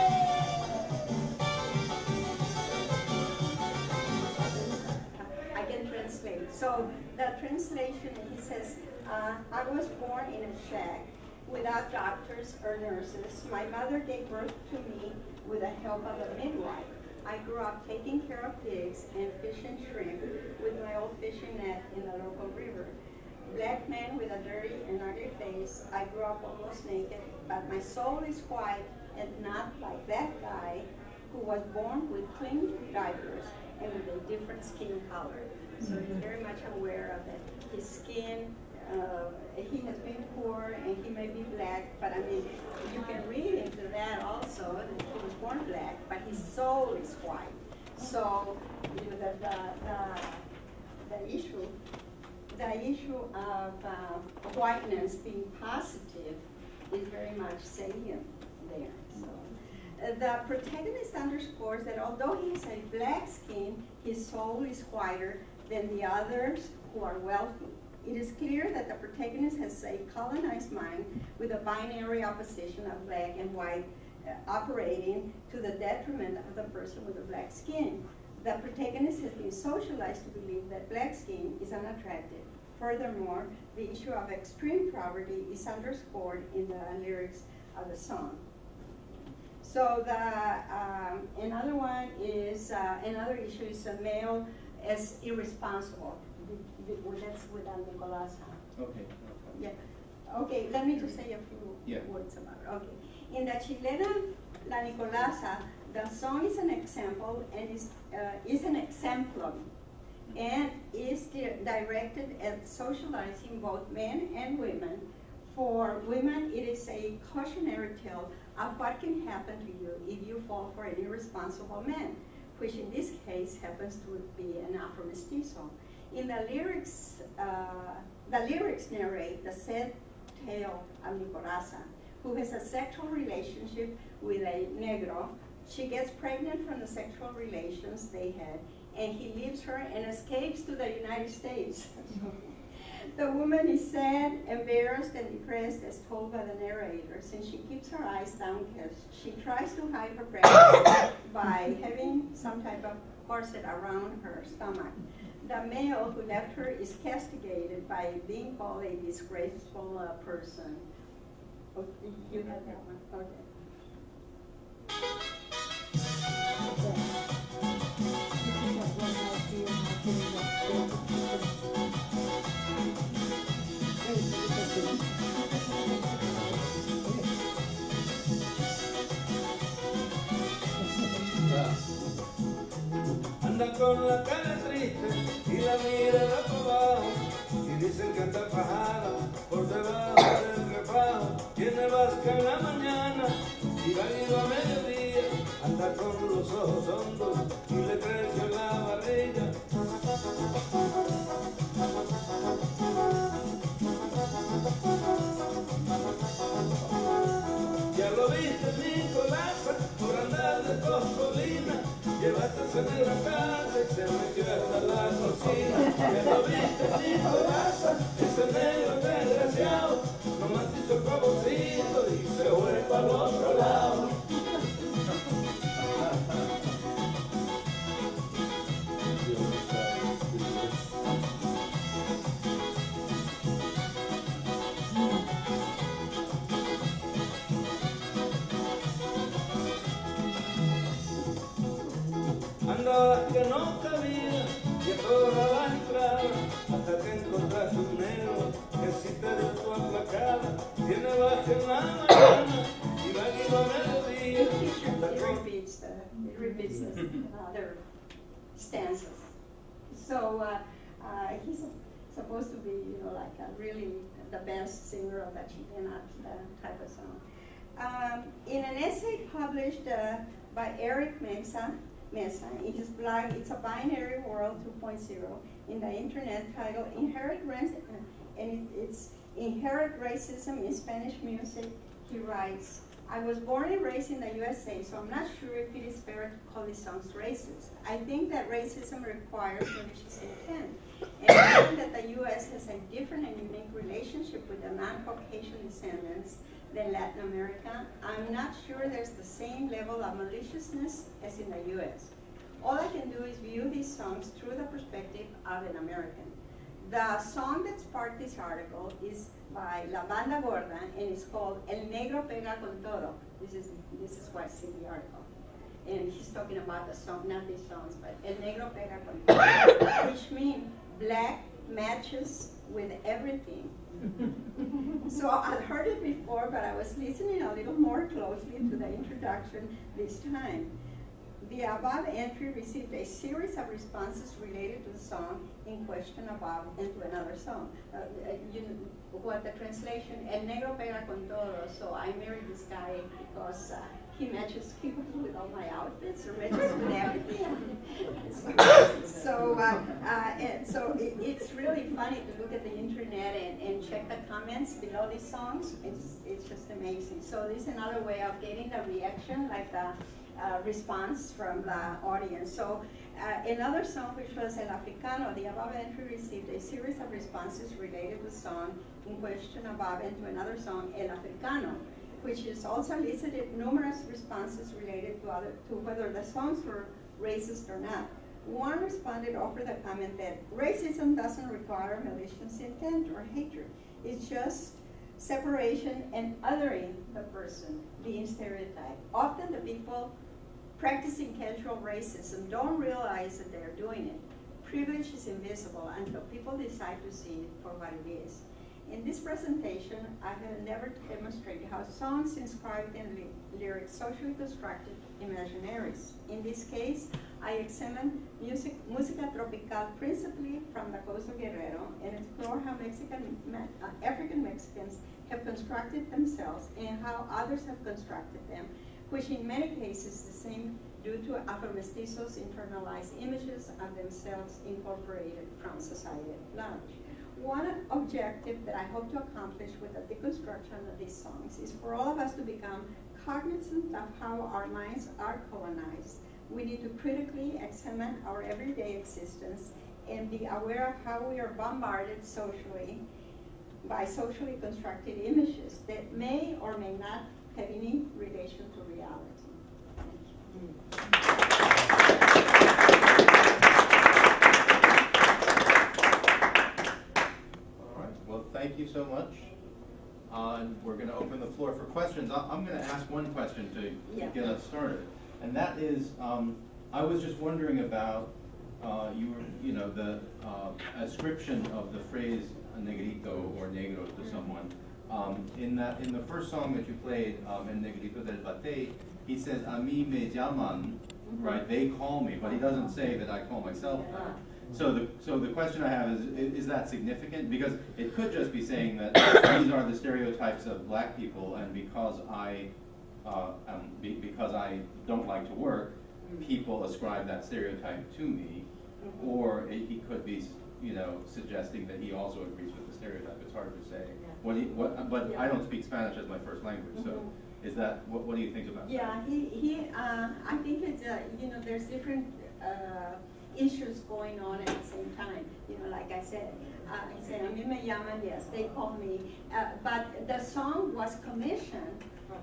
I can translate. So the translation, he says, uh, I was born in a shack without doctors or nurses. My mother gave birth to me with the help of a midwife. I grew up taking care of pigs and fish and shrimp with my old fishing net in the local river. Black man with a dirty and ugly face. I grew up almost naked, but my soul is white and not like that guy who was born with clean diapers and with a different skin color. So he's very much aware of that. His skin, uh, he has been poor and he may be black, but I mean, you can read into that also that he was born black, but his soul is white. So you know, the, the, the, the issue, the issue of uh, whiteness being positive is very much salient there. So. Uh, the protagonist underscores that although he has a black skin, his soul is whiter than the others who are wealthy. It is clear that the protagonist has a colonized mind with a binary opposition of black and white uh, operating to the detriment of the person with a black skin. The protagonist has been socialized to believe that black skin is unattractive. Furthermore, the issue of extreme poverty is underscored in the lyrics of the song. So the um, another one is uh, another issue is a male as irresponsible. Well, that's with Nicolasa. Okay. Yeah. Okay. Let me just say a few Yeah. words about it. Okay. In the Chilena La Nicolasa, the song is an example and is uh, is an exemplum, and is di directed at socializing both men and women. For women, it is a cautionary tale of what can happen to you if you fall for an irresponsible man, which in this case happens to be an Afro-Mestizo. In the lyrics, uh, the lyrics narrate the sad tale of Nicolasa, who has a sexual relationship with a negro. She gets pregnant from the sexual relations they had, and he leaves her and escapes to the United States. The woman is sad, embarrassed, and depressed as told by the narrator, since she keeps her eyes downcast. She tries to hide her pregnancy by having some type of corset around her stomach. The male who left her is castigated by being called a disgraceful uh, person. Oh, you have that one? Okay. Anda con la cara triste y la mirada para abajo y dicen que anda fajada por debajo del refajo. Tiene vasca en la mañana y va ido a mediodía. Anda con los ojos hondos y le crece la barriga. Ya lo viste, Nicolás, por andar de coscolina. Llevaste esa negra casa y se metió hasta la cocina. Ya lo viste, Nicolás, ese negro desgraciado, nomás hizo el favorcito y se fue para el otro lado. Andabas que no cabía y a toda la entrada hasta que encontraste un negro que si te dio tu aplacada. Tiene baja en la mañana y va ido a mediodía. It repeats, the, it repeats the other stanzas. So uh, uh, he's supposed to be, you know, like a really the best singer of that Chilena type of song. Um, in an essay published uh, by Eric Mesa, Mesa in his blog, It's a Binary World two point oh, in the internet titled Inherent Race, and it, it's Inherent Racism in Spanish Music, he writes, I was born and raised in the U S A, so I'm not sure if it is fair to call these songs racist. I think that racism requires malicious intent. And given that the U S has a different and unique relationship with the non-Caucasian descendants than Latin America, I'm not sure there's the same level of maliciousness as in the U S. All I can do is view these songs through the perspective of an American. The song that sparked this article is by La Banda Gorda, and it's called El Negro Pega Con Todo. This is, this is what's in the article. And he's talking about the song, not these songs, but El Negro Pega Con Todo, which means black matches with everything. So I'd heard it before, but I was listening a little more closely to the introduction this time. The above entry received a series of responses related to the song in question above and to another song. Uh, you know, what the translation, El Negro Pega Con Todo, so I married this guy because uh, he matches he goes with all my outfits or matches with everything. so uh, uh, and so it, it's really funny to look at the internet and, and check the comments below these songs. It's, it's just amazing. So this is another way of getting the reaction, like the Uh, response from the audience. So uh, another song, which was El Africano, the above entry received a series of responses related to the song in question above and to another song, El Africano, which is also elicited numerous responses related to, other, to whether the songs were racist or not. One respondent offered the comment that racism doesn't require malicious intent or hatred. It's just separation and othering the person, being stereotyped. Often the people practicing cultural racism don't realize that they're doing it. Privilege is invisible until people decide to see it for what it is. In this presentation, I have endeavored to demonstrate how songs inscribed in ly lyrics socially constructed imaginaries. In this case, I examine music, música tropical principally from the coast of Guerrero and explore how Mexican, uh, African Mexicans have constructed themselves and how others have constructed them, which in many cases is the same due to Afro-Mestizos' internalized images of themselves incorporated from society at large. One objective that I hope to accomplish with the deconstruction of these songs is for all of us to become cognizant of how our minds are colonized. We need to critically examine our everyday existence and be aware of how we are bombarded socially by socially constructed images that may or may not have any relation to reality. Thank you. thank you so much. Uh, and we're going to open the floor for questions. I I'm going to ask one question to Yeah. get us started, and that is, um, I was just wondering about uh, you were, you know, the uh, ascription of the phrase negrito or negro to someone. Um, in that, in the first song that you played, um, in Negrito del Bate, he says, "A mí me llaman," right? They call me, but he doesn't say that I call myself that. So the so the question I have is, is that significant? Because it could just be saying that these are the stereotypes of black people, and because I uh, um, be, because I don't like to work, people ascribe that stereotype to me. Or it, he could be, you know, suggesting that he also agrees with the stereotype. It's hard to say. Yeah. What, do you, what but Yeah. I don't speak Spanish as my first language, so Mhm. is that what? What do you think about Yeah, that? he, he uh, I think it's, uh, you know, there's different uh, issues going on at the same time. You know, like I said, uh, I said, a mí me llaman, yes, they call me. Uh, but the song was commissioned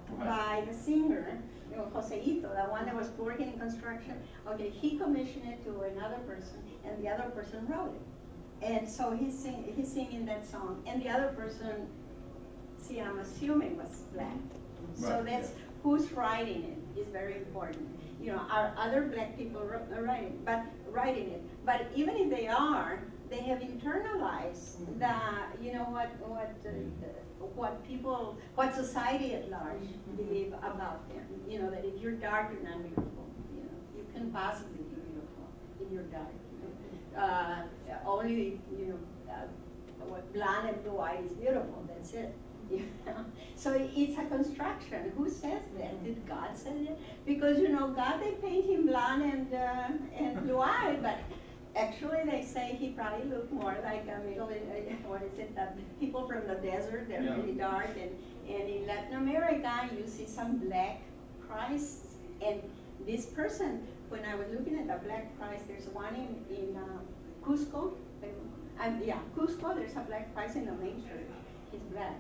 by the singer, you know, Joseito, the one that was working in construction. Okay, he commissioned it to another person, and the other person wrote it. And so he's, sing, he's singing that song, and the other person, see, I'm assuming was black. So Right, that's yeah. who's writing it is very important. You know, are other black people ri- uh, writing, but writing it? But even if they are, they have internalized the, you know, what what uh, what people, what society at large believe about them. You know, that if you're dark, you're not beautiful. You know, you can possibly be beautiful if you're dark. You know? uh, only, you know, uh, what blonde and blue eyes is beautiful. That's it. You know? So it's a construction. Who says that? Did God say that? Because, you know, God, they paint him blonde and uh, and blue eyed, but actually they say he probably looked more like a middle, uh, what is it, that people from the desert, they're Yeah. really dark, and, and in Latin America you see some black Christs, and this person, when I was looking at the black Christ, there's one in, in uh, Cusco, um, yeah, Cusco, there's a black Christ in the main church, he's black.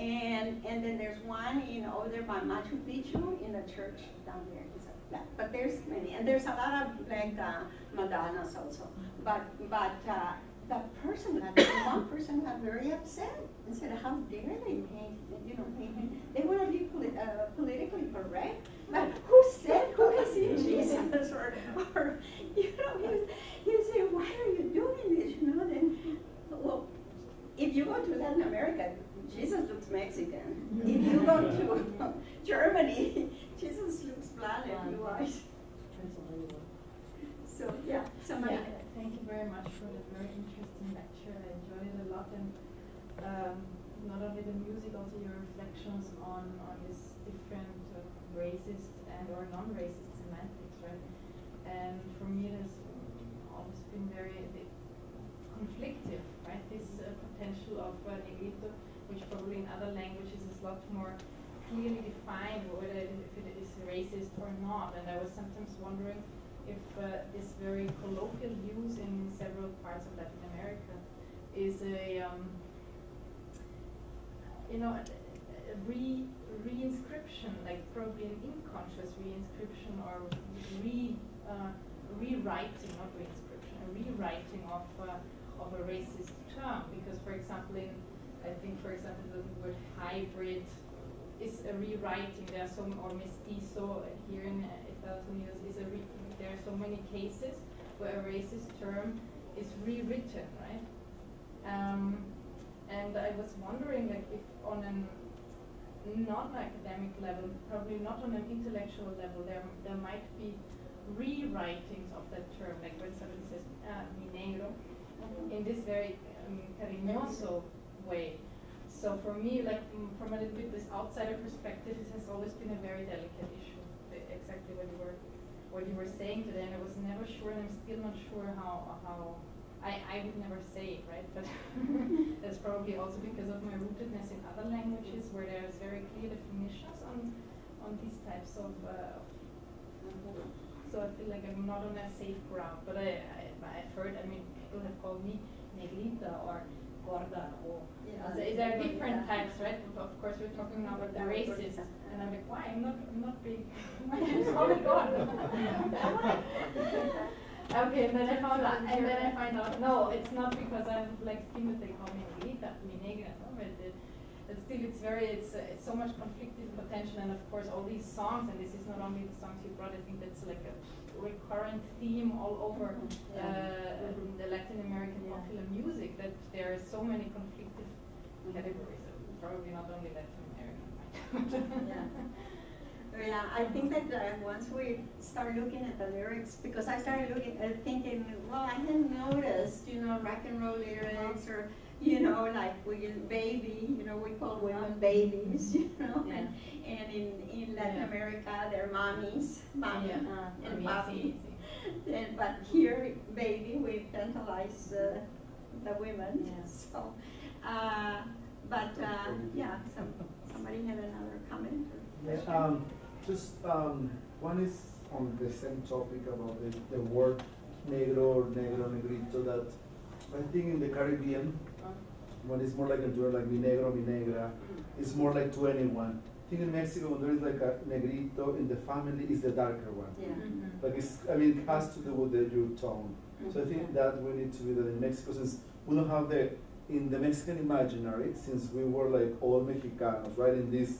And and then there's one in over there by Machu Picchu in the church down there. He's a black, but there's many, and there's a lot of black uh, Madonnas also. But but uh, the person, that one person got very upset and said, "How dare they paint? You know, paint? They want to be polit- uh, politically correct, but who said who has seen Jesus?" Or or you know, he was, he was saying, "Why are you doing this?" You know, then well, if you go to Latin America, Jesus looks Mexican. If you go to Germany, Jesus looks blonde and blue eyes. So yeah, somebody. Yeah, thank you very much for that very interesting lecture. I enjoyed it a lot, and um, not only the music, also your reflections on on this different uh, racist and or non-racist semantics, right? And for me, it has always been very conflictive, right? This uh, potential of uh, negrito, which probably in other languages is a lot more clearly defined whether it, if it is racist or not. And I was sometimes wondering if uh, this very colloquial use in several parts of Latin America is a, um, you know, a, a re reinscription, like probably an unconscious reinscription or re uh, rewriting, not reinscription, a rewriting of uh, of a racist term. Because, for example, in I think, for example, the word hybrid is a rewriting. There are some, or mestizo here in uh, Estados Unidos is a re there are so many cases where a racist term is rewritten, right? Um, and I was wondering, like, if on an non-academic level, probably not on an intellectual level, there there might be rewritings of that term, like when somebody says ah, mi negro, in this very um, cariñoso way. So for me, like mm, from a little bit this outsider perspective, this has always been a very delicate issue. The- Exactly what you were what you were saying today, and I was never sure, and I'm still not sure how how I I would never say it, right? But that's probably also because of my rootedness in other languages where there's very clear definitions on on these types of. Uh, so I feel like I'm not on a safe ground, but I, I I've heard. I mean, people have called me negrita or gorda, or Yeah. so there are different Yeah. types, right? Of course, we're talking now about the racist, and I'm like, why? I'm not, I'm not being, why am I calling gorda? Okay, and then I found out, and then I find out, no, it's not because I'm like skin, they call me negrita, mi negra, no, but it, but still it's very, it's, uh, it's so much conflicted potential, and of course all these songs, and this is not only the songs you brought, I think that's like a recurrent theme all over uh, Yeah. the Latin American Yeah. popular music, that there are so many conflicted categories, uh, probably not only Latin American. Yeah. Yeah, I think that uh, once we start looking at the lyrics, because I started looking, uh, thinking, well, I hadn't noticed, you know, rock and roll lyrics, or, you know, like we baby, you know, we call women babies, you know, Yeah. and, and in, in Latin Yeah. America, they're mommies, mommy, Yeah. uh, and Sí, papi. sí. And, but here, baby, we infantilize uh, the women, Yeah. so, uh, but, uh, yeah, some, somebody had another comment? Or Yeah, um, just um, one is on the same topic about the, the word negro or negro, negrito, that I think in the Caribbean, when it's more like a word like mi negro, mi negra, it's more like to anyone. I think in Mexico, when there is like a negrito in the family, is the darker one. Yeah. Mhm. Like it's, I mean, it has to do with the, your tone. So I think that we need to be that in Mexico, since we don't have the, in the Mexican imaginary, since we were like all Mexicanos, right, in this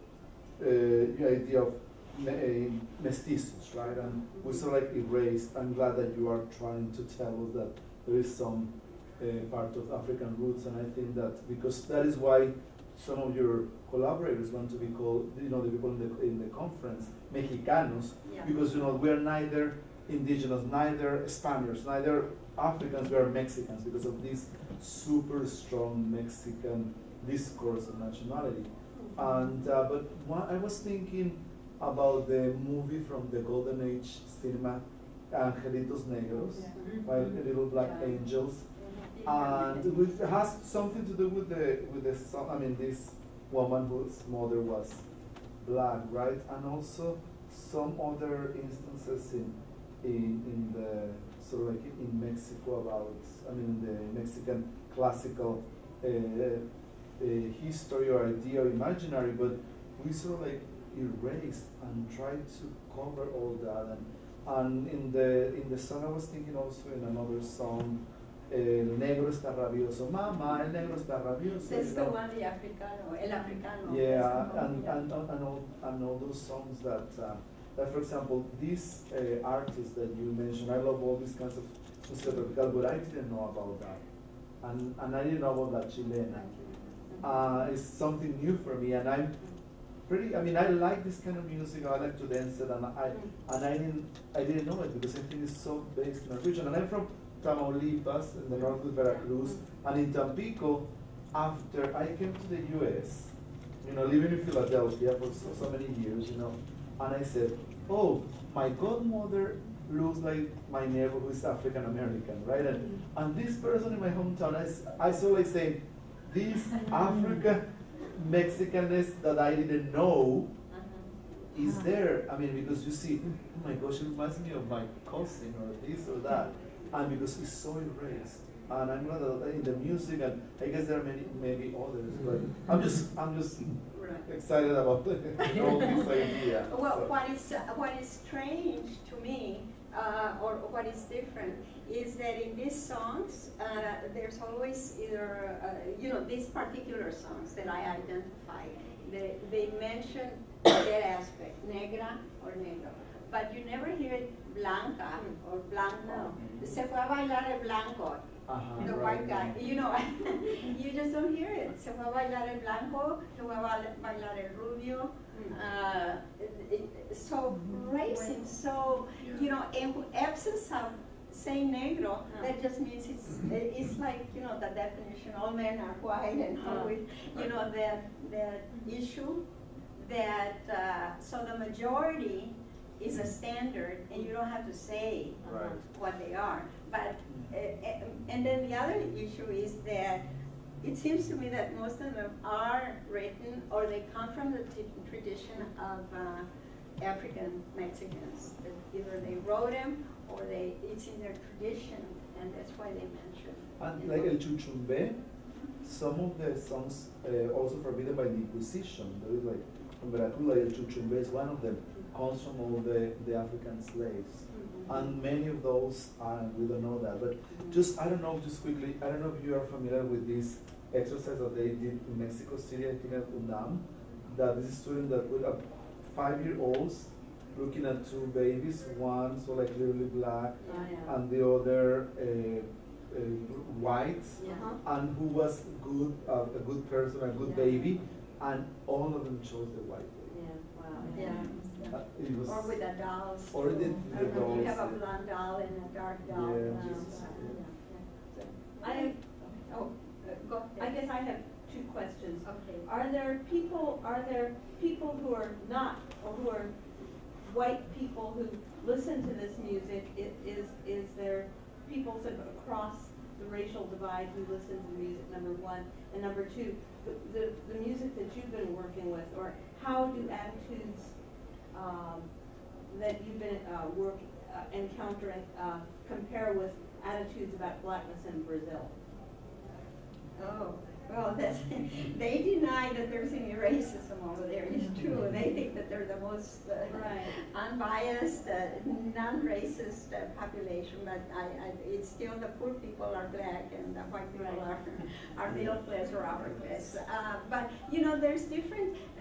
uh, idea of me, uh, mestizos, right, and we sort of like erased. I'm glad that you are trying to tell us that there is some uh, part of African roots, and I think that because that is why some of your collaborators want to be called, you know, the people in the, in the conference, Mexicanos, Yeah. because, you know, we are neither indigenous, neither Spaniards, neither Africans, we are Mexicans because of this super strong Mexican discourse of nationality. And, uh, but one, I was thinking about the movie from the Golden Age cinema, Angelitos Negros, Yeah. by Little Black Yeah. Angels. Yeah. And it has something to do with the with the song. I mean, this woman whose mother was black, right? And also some other instances in in in the sort of like in Mexico about, I mean, the Mexican classical uh, uh, history or idea or imaginary, but we sort of like erased and tried to cover all that. And and in the in the song, I was thinking also in another song. El negro está rabioso, mamá, el negro está rabioso. That's you the know. one, the Africano, El Africano. Yeah, That's the and, one, and, and, all, and all those songs that, uh, that for example, these uh, artists that you mentioned, I love all these kinds of music tropical, but I didn't know about that. And, and I didn't know about La Chilena. Uh, it's something new for me, and I'm pretty, I mean, I like this kind of music, I like to dance it, and I, and I didn't, I didn't know it because I think it's so based in our region. And I'm from Tamaulipas, in the north of Veracruz, and in Tampico, after I came to the U S, you know, living in Philadelphia for so, so many years, you know, and I said, oh, my godmother looks like my neighbor who is African American, right? And, and this person in my hometown, I, I saw like saying, this African Mexicanness that I didn't know is there. I mean, because you see, oh my gosh, it reminds me of my cousin or this or that. And because it's so erased, and I'm glad that in the music, and I guess there are many, maybe others, but I'm just, I'm just Right. excited about all this idea. Well, So- what is uh, what is strange to me, uh, or what is different, is that in these songs, uh, there's always either, uh, you know, these particular songs that I identify, they, they mention that aspect, negra or negro, but you never hear it blanca or blanco. Se fue a bailar el blanco. Uh-huh, The right, white guy, right. you know, you just don't hear it. Se fue a bailar el blanco, se fue a bail- bailar el rubio. Uh, it, it, so racing, so, you know, in absence of saying negro, that just means it's, it's like, you know, the definition, all men are white, and all with, you know, that, that issue that, uh, so the majority is a standard, and you don't have to say Right. what they are. But, uh, uh, and then the other issue is that it seems to me that most of them are written, or they come from the t tradition of uh, African Mexicans. That either they wrote them, or they, it's in their tradition, and that's why they mention. And like El Chuchumbe, some of the songs uh, also forbidden by the Inquisition. There is like, from Veracruz, like El Chuchumbe is one of them, comes from all the, the African slaves. and many of those aren't. We don't know that. But just, I don't know, just quickly, I don't know if you are familiar with this exercise that they did in Mexico City, I think at UNAM, that this student that with a five-year-olds looking at two babies, one so like literally black, Oh, yeah. and the other uh, uh, white, Yeah. and who was good, uh, a good person, a good Yeah. baby, and all of them chose the white baby. Yeah, wow. Yeah. Uh, it was, Or with the dolls. Or too. the- I the don't know, you have a dolls, yeah. blonde doll and a dark doll. Yeah. um, Jesus, uh, yeah. yeah. So, I have, Oh, uh, go I ahead. guess I have two questions. Okay. Are there people, are there people who are not, or who are white people who listen to this music? I- Is, is there people sort of across the racial divide who listen to the music, number one? And number two, the, the, the music that you've been working with, or how do attitudes um, that you've been uh, work, uh, encountering uh, compare with attitudes about blackness in Brazil? Oh, well, that's, they deny that there's any racism over there. It's true. They think that they're the most uh, Right. unbiased, uh, non-racist uh, population, but I, I, it's still the poor people are black and the white people Right. are, are middle class or upper class. Uh, but, you know, there's different, uh,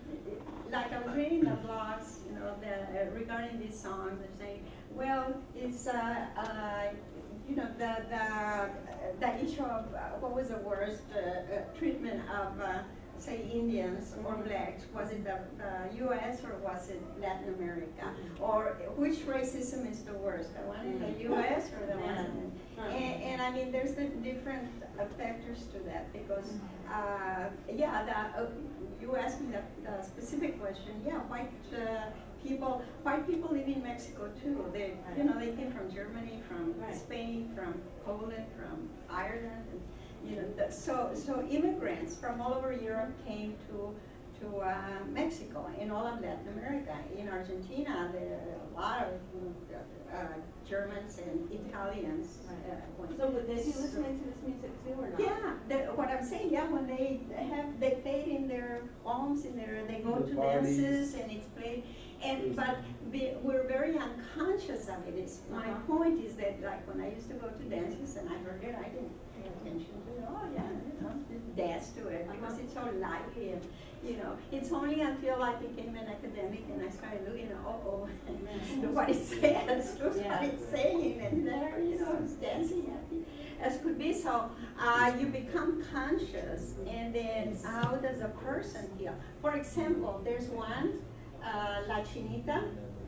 like I was reading the blogs, you know, the, uh, regarding these songs, they're saying, well, it's, uh, uh, you know, the, the, the issue of uh, what was the worst uh, uh, treatment of, uh, say, Indians or blacks? Was it the, the U S or was it Latin America? Or which racism is the worst, the one in the U S or the one in Yeah. and, and I mean, there's the different uh, factors to that because, uh, yeah, the, uh, you asked me the, the specific question. Yeah, white uh, people, white people live in Mexico too. They, you know, they came from Germany, from Right. Spain, from Poland, from Ireland, and you know, the, so so immigrants from all over Europe came to to uh, Mexico and all of Latin America. In Argentina, there are a lot of uh, Germans and Italians. Right. Uh, when- So would they be listening to this music too, or not? yeah, the, what I'm saying, yeah, when they have, they play it in their homes, in their, they go The to parties. dances and it's played, and, but we, we're very unconscious of it. It's, my Uh-huh. point is that, like, when I used to go to dances and I heard it, I didn't pay attention to it. Oh, yeah, you know, just dance to it because it's so lively and, you know, it's only until I became an academic and I started looking, oh, oh, what it says, look Yeah. what it's saying, and there, you know, it's dancing happy as could be. So uh, you become conscious, and then how does a person feel? For example, there's one, uh, La Chinita.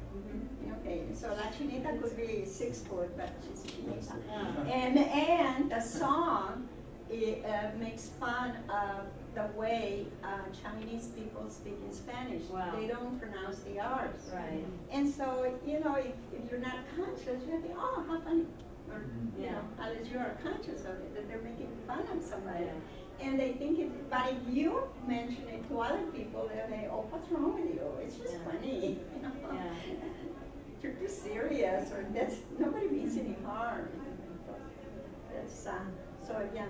Okay, so La Chinita could be six foot, but she's Chinita. Yeah. And, and the song it, uh, makes fun of the way uh, Chinese people speak in Spanish. Wow. They don't pronounce the R's. Right. And so, you know, if, if you're not conscious, you're thinking, oh, how funny. Or, you Yeah. know, unless you are conscious of it, that they're making fun of somebody. Yeah. And they think it, but if you mention it to other people, they'll say, oh, what's wrong with you? It's just Yeah. funny. You know? Yeah. You're too serious, or that's, nobody means any harm. That's, uh, so, yeah.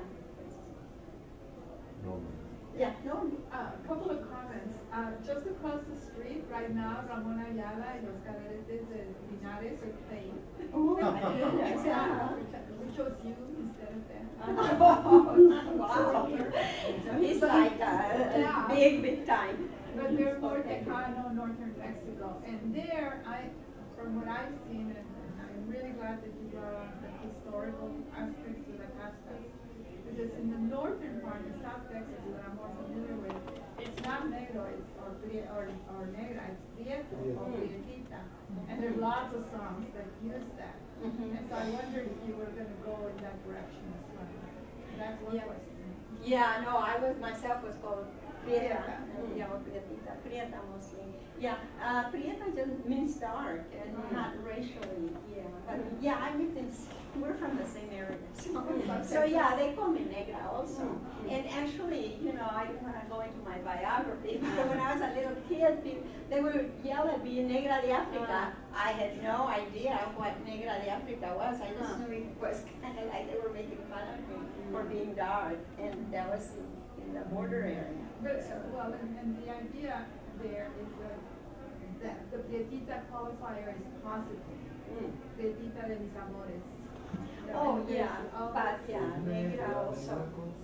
No. Yeah, no, A couple of comments. Uh, just across the street right now, Ramon Ayala and los caderetes de Linares are playing. oh, my goodness, yeah. We chose you instead of them. Wow. So he's like, uh, Yeah. big, big time. But they're more Tejano, northern Mexico. And there, I, from what I've seen, and, and I'm really glad that you brought on the historical aspects to the aspects. Because in the northern part, in South Texas, that I'm more familiar with, it's not negro, it's or, pri- or, or negra, it's prieto or Mm. prietita. And there's lots of songs that use that. Mhm. And so I wondered if you were gonna go in that direction as well. That's one Yeah. question. Yeah, no, I was, myself was called Prieta, Prieta. uh, yeah, or Prietita, Prieta mostly. Yeah, uh, Prieta just means dark and Mm. not racially, yeah. But yeah, I lived in, we're from the same area. So, Mm. so yeah, they call me Negra also. Mm. And actually, you know, I don't want to go into my biography, but when I was a little kid, people, they would yell at me, Negra de Africa. I had no idea what Negra de Africa was. I just Huh. knew it was kind of like they were making fun of me for being dark, and that was in, in the border area. But, So, well, and, and the idea there is that, that the prietita qualifier is positive. Mm. de Tita de mis amores. Oh, That- yeah, oh, but yeah, negra also.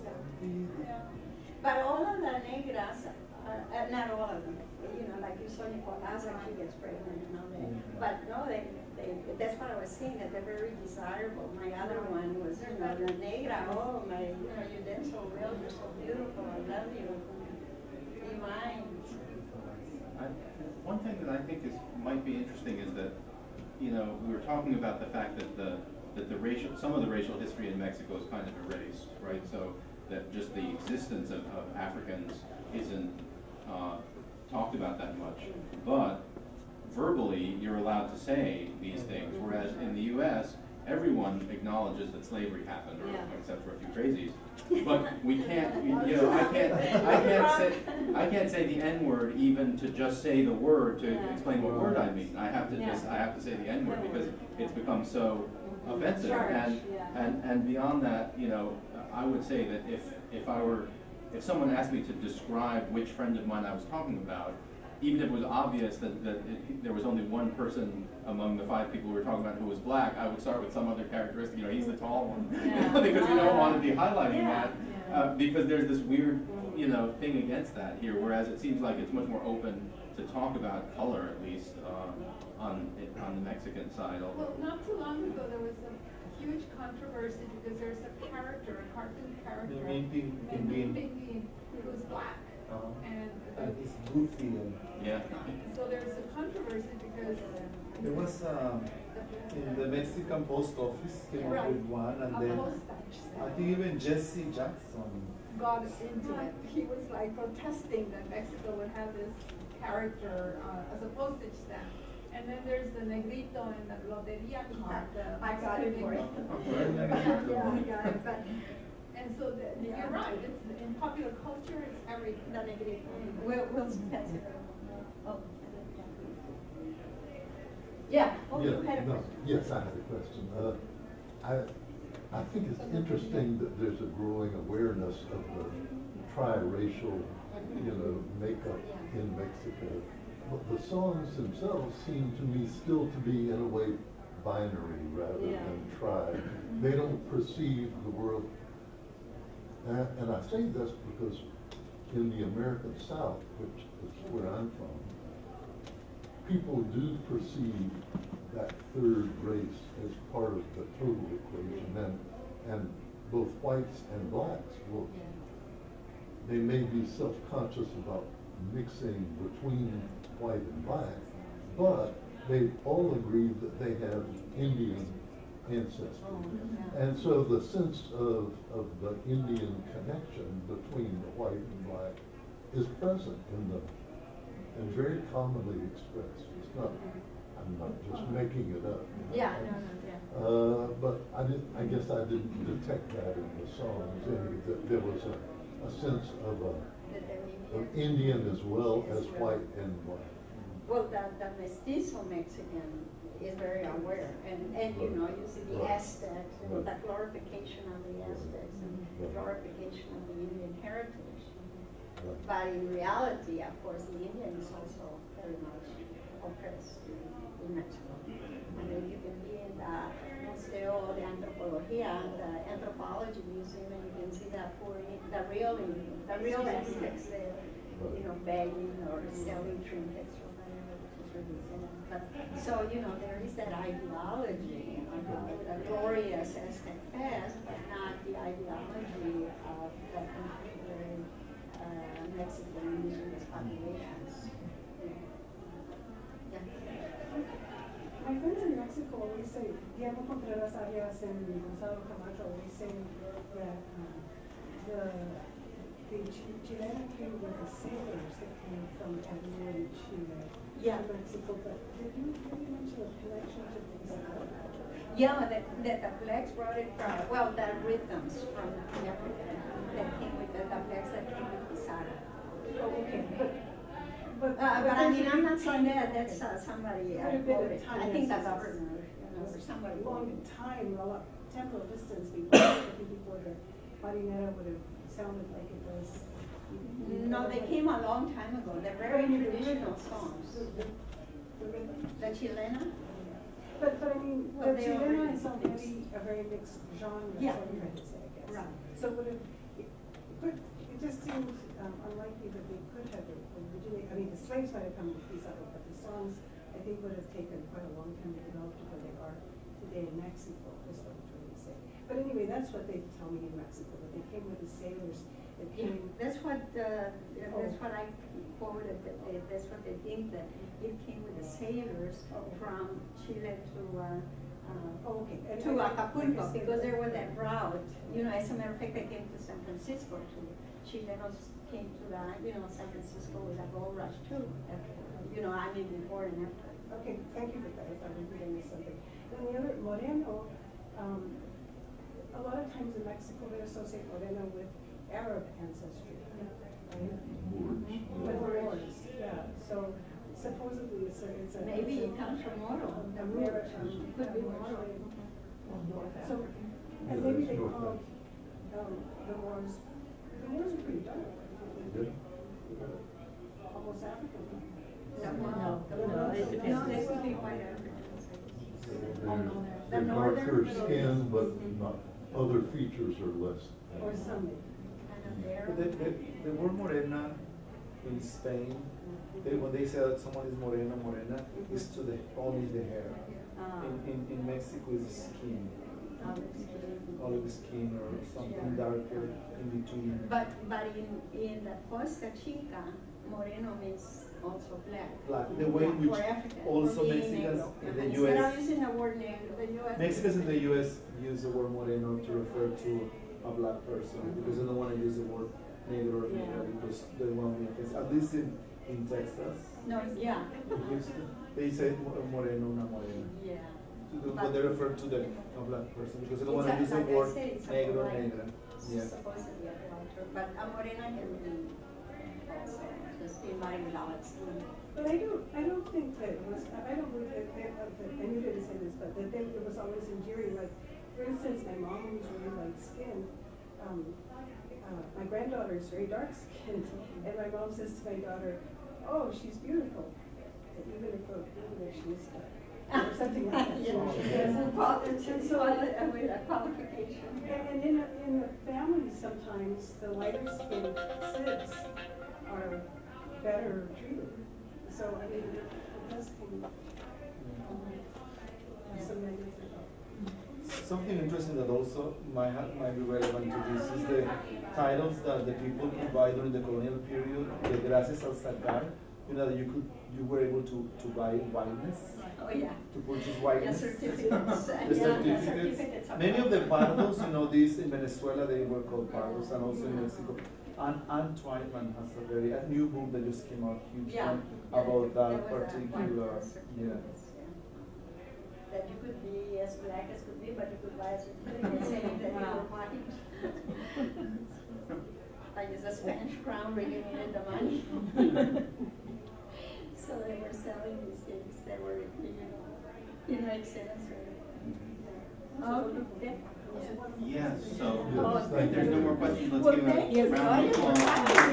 yeah. But all of the negras, are, uh, not all of them, you know, like you saw Nicolás, and she gets pregnant and all that. But no, they, they, that's what I was saying, that they're very desirable. My other one was, you know, the negra, oh, my, you know, you dance so well, you're so beautiful, I love you. You mind? I, one thing that I think is might be interesting is that, you know, we were talking about the fact that the that the racial some of the racial history in Mexico is kind of erased, right? So that just the existence of, of Africans isn't uh, talked about that much. But verbally, you're allowed to say these things, whereas in the U S, everyone acknowledges that slavery happened, or, Yeah. except for a few crazies. But we can't, you know, I can't, I can't say, I can't say the N word even to just say the word to Yeah. explain what word I mean. I have to Yeah. just, I have to say the N word because it's become so offensive. Charged, And yeah. and and beyond that, you know, I would say that if if I were, if someone asked me to describe which friend of mine I was talking about, even if it was obvious that, that it, there was only one person among the five people we were talking about who was black, I would start with some other characteristic. You know, he's the tall one, Yeah. because you don't want to be highlighting Yeah. that, uh, because there's this weird, you know, thing against that here. Whereas it seems like it's much more open to talk about color, at least uh, on on the Mexican side. Well, Although, not too long ago, there was a huge controversy because there's a character, a cartoon character. The Mean Ping- named Pinguin. Pinguin, who's black. Uh-huh. And, And it's goofy, and yeah. so there's a controversy because there was, um, in the Mexican post office, came up Right. with one, and a then postage I stamp think even Jesse Jackson. got into it. He was like protesting that Mexico would have this character uh, as a postage stamp. And then there's the negrito in the loteria card. the I got it for you. Yeah, Yeah, I got it, but And so the, Yeah. you're right, it's in popular culture, it's everything. the negrito. We'll, we'll pass it around. Oh. Yeah, oh, you had a no, question. Yes, I had a question. Uh, I, I think it's interesting that there's a growing awareness of the tri-racial, you know, makeup in Mexico. But the songs themselves seem to me still to be, in a way, binary rather Yeah. than tri. They don't perceive the world. And, and I say this because in the American South, which is where I'm from, people do perceive that third race as part of the total equation, and, and both whites and blacks will, they may be self-conscious about mixing between white and black, but they all agree that they have Indian ancestry. And so the sense of, of the Indian connection between the white and black is present in them and very commonly expressed. It's not, I'm not just making it up. Yeah, no, no, yeah. Uh, but I didn't, I guess I didn't detect that in the songs, any, that there was a, a sense of a, That they're of Indian. Indian as well as white and black. Well, the, the mestizo Mexican is very aware, and, and you know, you see the Right. Aztecs, and Right. the glorification of the Aztecs, and the Right. glorification of the Indian heritage. Right. But in reality, of course, the Indian is also very much oppressed in Mexico. I mean, you can be in the Museo de Antropología, the anthropology museum, and you can see the poor, the real, the real Aztecs there, you know, begging or selling trinkets or whatever, which is really sad. But, so, you know, there is that ideology of the glorious Aztec past, but not the ideology of the contemporary uh, Mexican indigenous populations. Yeah. My friends in Mexico always say, Guillermo Contreras Arias and Gonzalo Camacho always say that uh, the the Ch- Chilena came with the sailors that came from Peru and Chile Yeah. to Mexico, but did you, did you mention the connection to Pizarro? Yeah, that, that the blacks brought it from, well, the rhythms from Africa that came with the, the blacks that came with Pizarro. Oh, okay, but, but. Uh, but I mean, I'm not saying there's that, that's uh, somebody, uh, quite a bit of quoted. time I think the since- governor, you know, or somebody. a long quoted. time, a lot, temporal distance before, I think before the marinera would have sounded like it does. No, they came a long time ago. They're very traditional songs. The- the- the rhythm? The Chilena? But, but I mean, Well, the they Chileno already is a mix. very, a very mixed genre, Yeah. that's what I'm trying to say, I guess. Right. So would it, it could, it just seems um, unlikely that they could have originated, I mean, the slaves might have come with these other, but the songs, I think, would have taken quite a long time to develop to where they are today in Mexico, is what I'm trying to say. But anyway, that's what they tell me in Mexico, that they came with the sailors, that Yeah, came. that's what, uh, that's Oh. what I quoted, that they, that's what they think, that it came with the sailors Oh. from Chile to, uh, uh, Oh, okay. And to I- Acapulco, like I said, because there was that route, you know, as a matter of fact, they came to San Francisco too. Chilenos came to the, you know, San Francisco with a gold rush too, uh, you know, I mean, before and after. Okay, thank you for that, I thought we were missing something. And the other, Moreno, um, a lot of times in Mexico, they associate Moreno with Arab ancestry, right? With Moors, yeah, so supposedly it's a, it's a. Maybe it's a- it comes from Moro, the a root, Moorish, um, it could be yeah, Moorish Moro. way. So, and maybe they called, um, the Moors, the Moors are pretty dark, almost African. No, no, No, no, it's- it- no, they could be white Africans. Oh, no, The They're northern darker middle skin, east. but not, other features are less. Or some. Kind of there. But the, the, the word morena in Spain, they, when they say that someone is morena, morena, is to the, only the hair. Ah. In, in, in Mexico is skin, Olive skin. olive skin or something Yeah. darker in between. But, but in, in the Costa Chica, Moreno means also black. Black, the way in For which African, also for being Mexicans negro. in the Instead U of S using the word negro, the U S Mexicans in the U S use the word moreno to refer to a black person because they don't want to use the word negro or Yeah. negro because they want to be offensive. At least in, in Texas, No, yeah, in Houston, they say mo- moreno, una morena. yeah. To the- But- When they refer to the a black person because they don't want to It's use a- the like I word said, it's a negro, polite- negra. Yeah. Supposedly a polite term, but a morena can be also just inviting without skin. But I don't, I don't think that it was, I don't believe that, they- uh, that, and you didn't say this, but that they, it was always endearing, like, for instance, my mom was really light skinned. Um, uh, my granddaughter is very dark skinned, and my mom says to my daughter, oh, she's beautiful, even if, uh, even if she's, uh, or something like that. you know, she says. Qual- it's And just so- quali- uh, with a qualification. And, and in, a- in the families, sometimes the lighter skinned kids are better treated. So, I mean, it it does come, um, some negative. Something interesting that also might, ha- might be relevant to this is the titles that the people could buy during the colonial period, the gracias al sacar, you know, that you could, you were able to, to buy whiteness, Oh, yeah. to purchase Yeah, whiteness. certificates. The Yeah, the certificates. certificates of Many of the whiteness. pardos, you know, these in Venezuela, they were called pardos, and also in Mexico. And Anne Twyman has a very, a new book that just came out, huge Yeah. one, Yeah, about there that was a particular, whiteness yeah. certificates, yeah. That you could be as black as could be, but you could buy a certificate saying that you were white. Like it's a Spanish crown bringing in the money. So they were selling these things that were, you know, you know, excellence. Oh, okay. Yes, so Oh, if there's no more questions, let's Well, give thank a you. round of applause.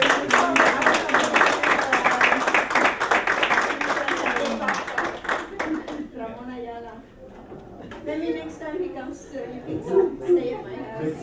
Ramon Ayala. Maybe next time he comes to, you can come stay at my house.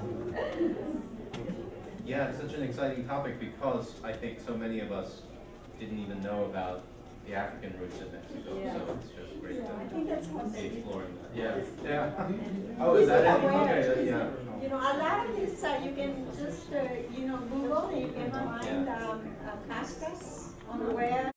Yeah, it's such an exciting topic because I think so many of us didn't even know about the African roots in Mexico, Yeah. so it's just great Yeah, I think that's what to they be did. exploring that. Yeah, yeah. Oh, is that it? aware. Okay, yeah. You know, a lot of this, uh, you can just, uh, you know, Google and you can find, um, uh, castas on the web.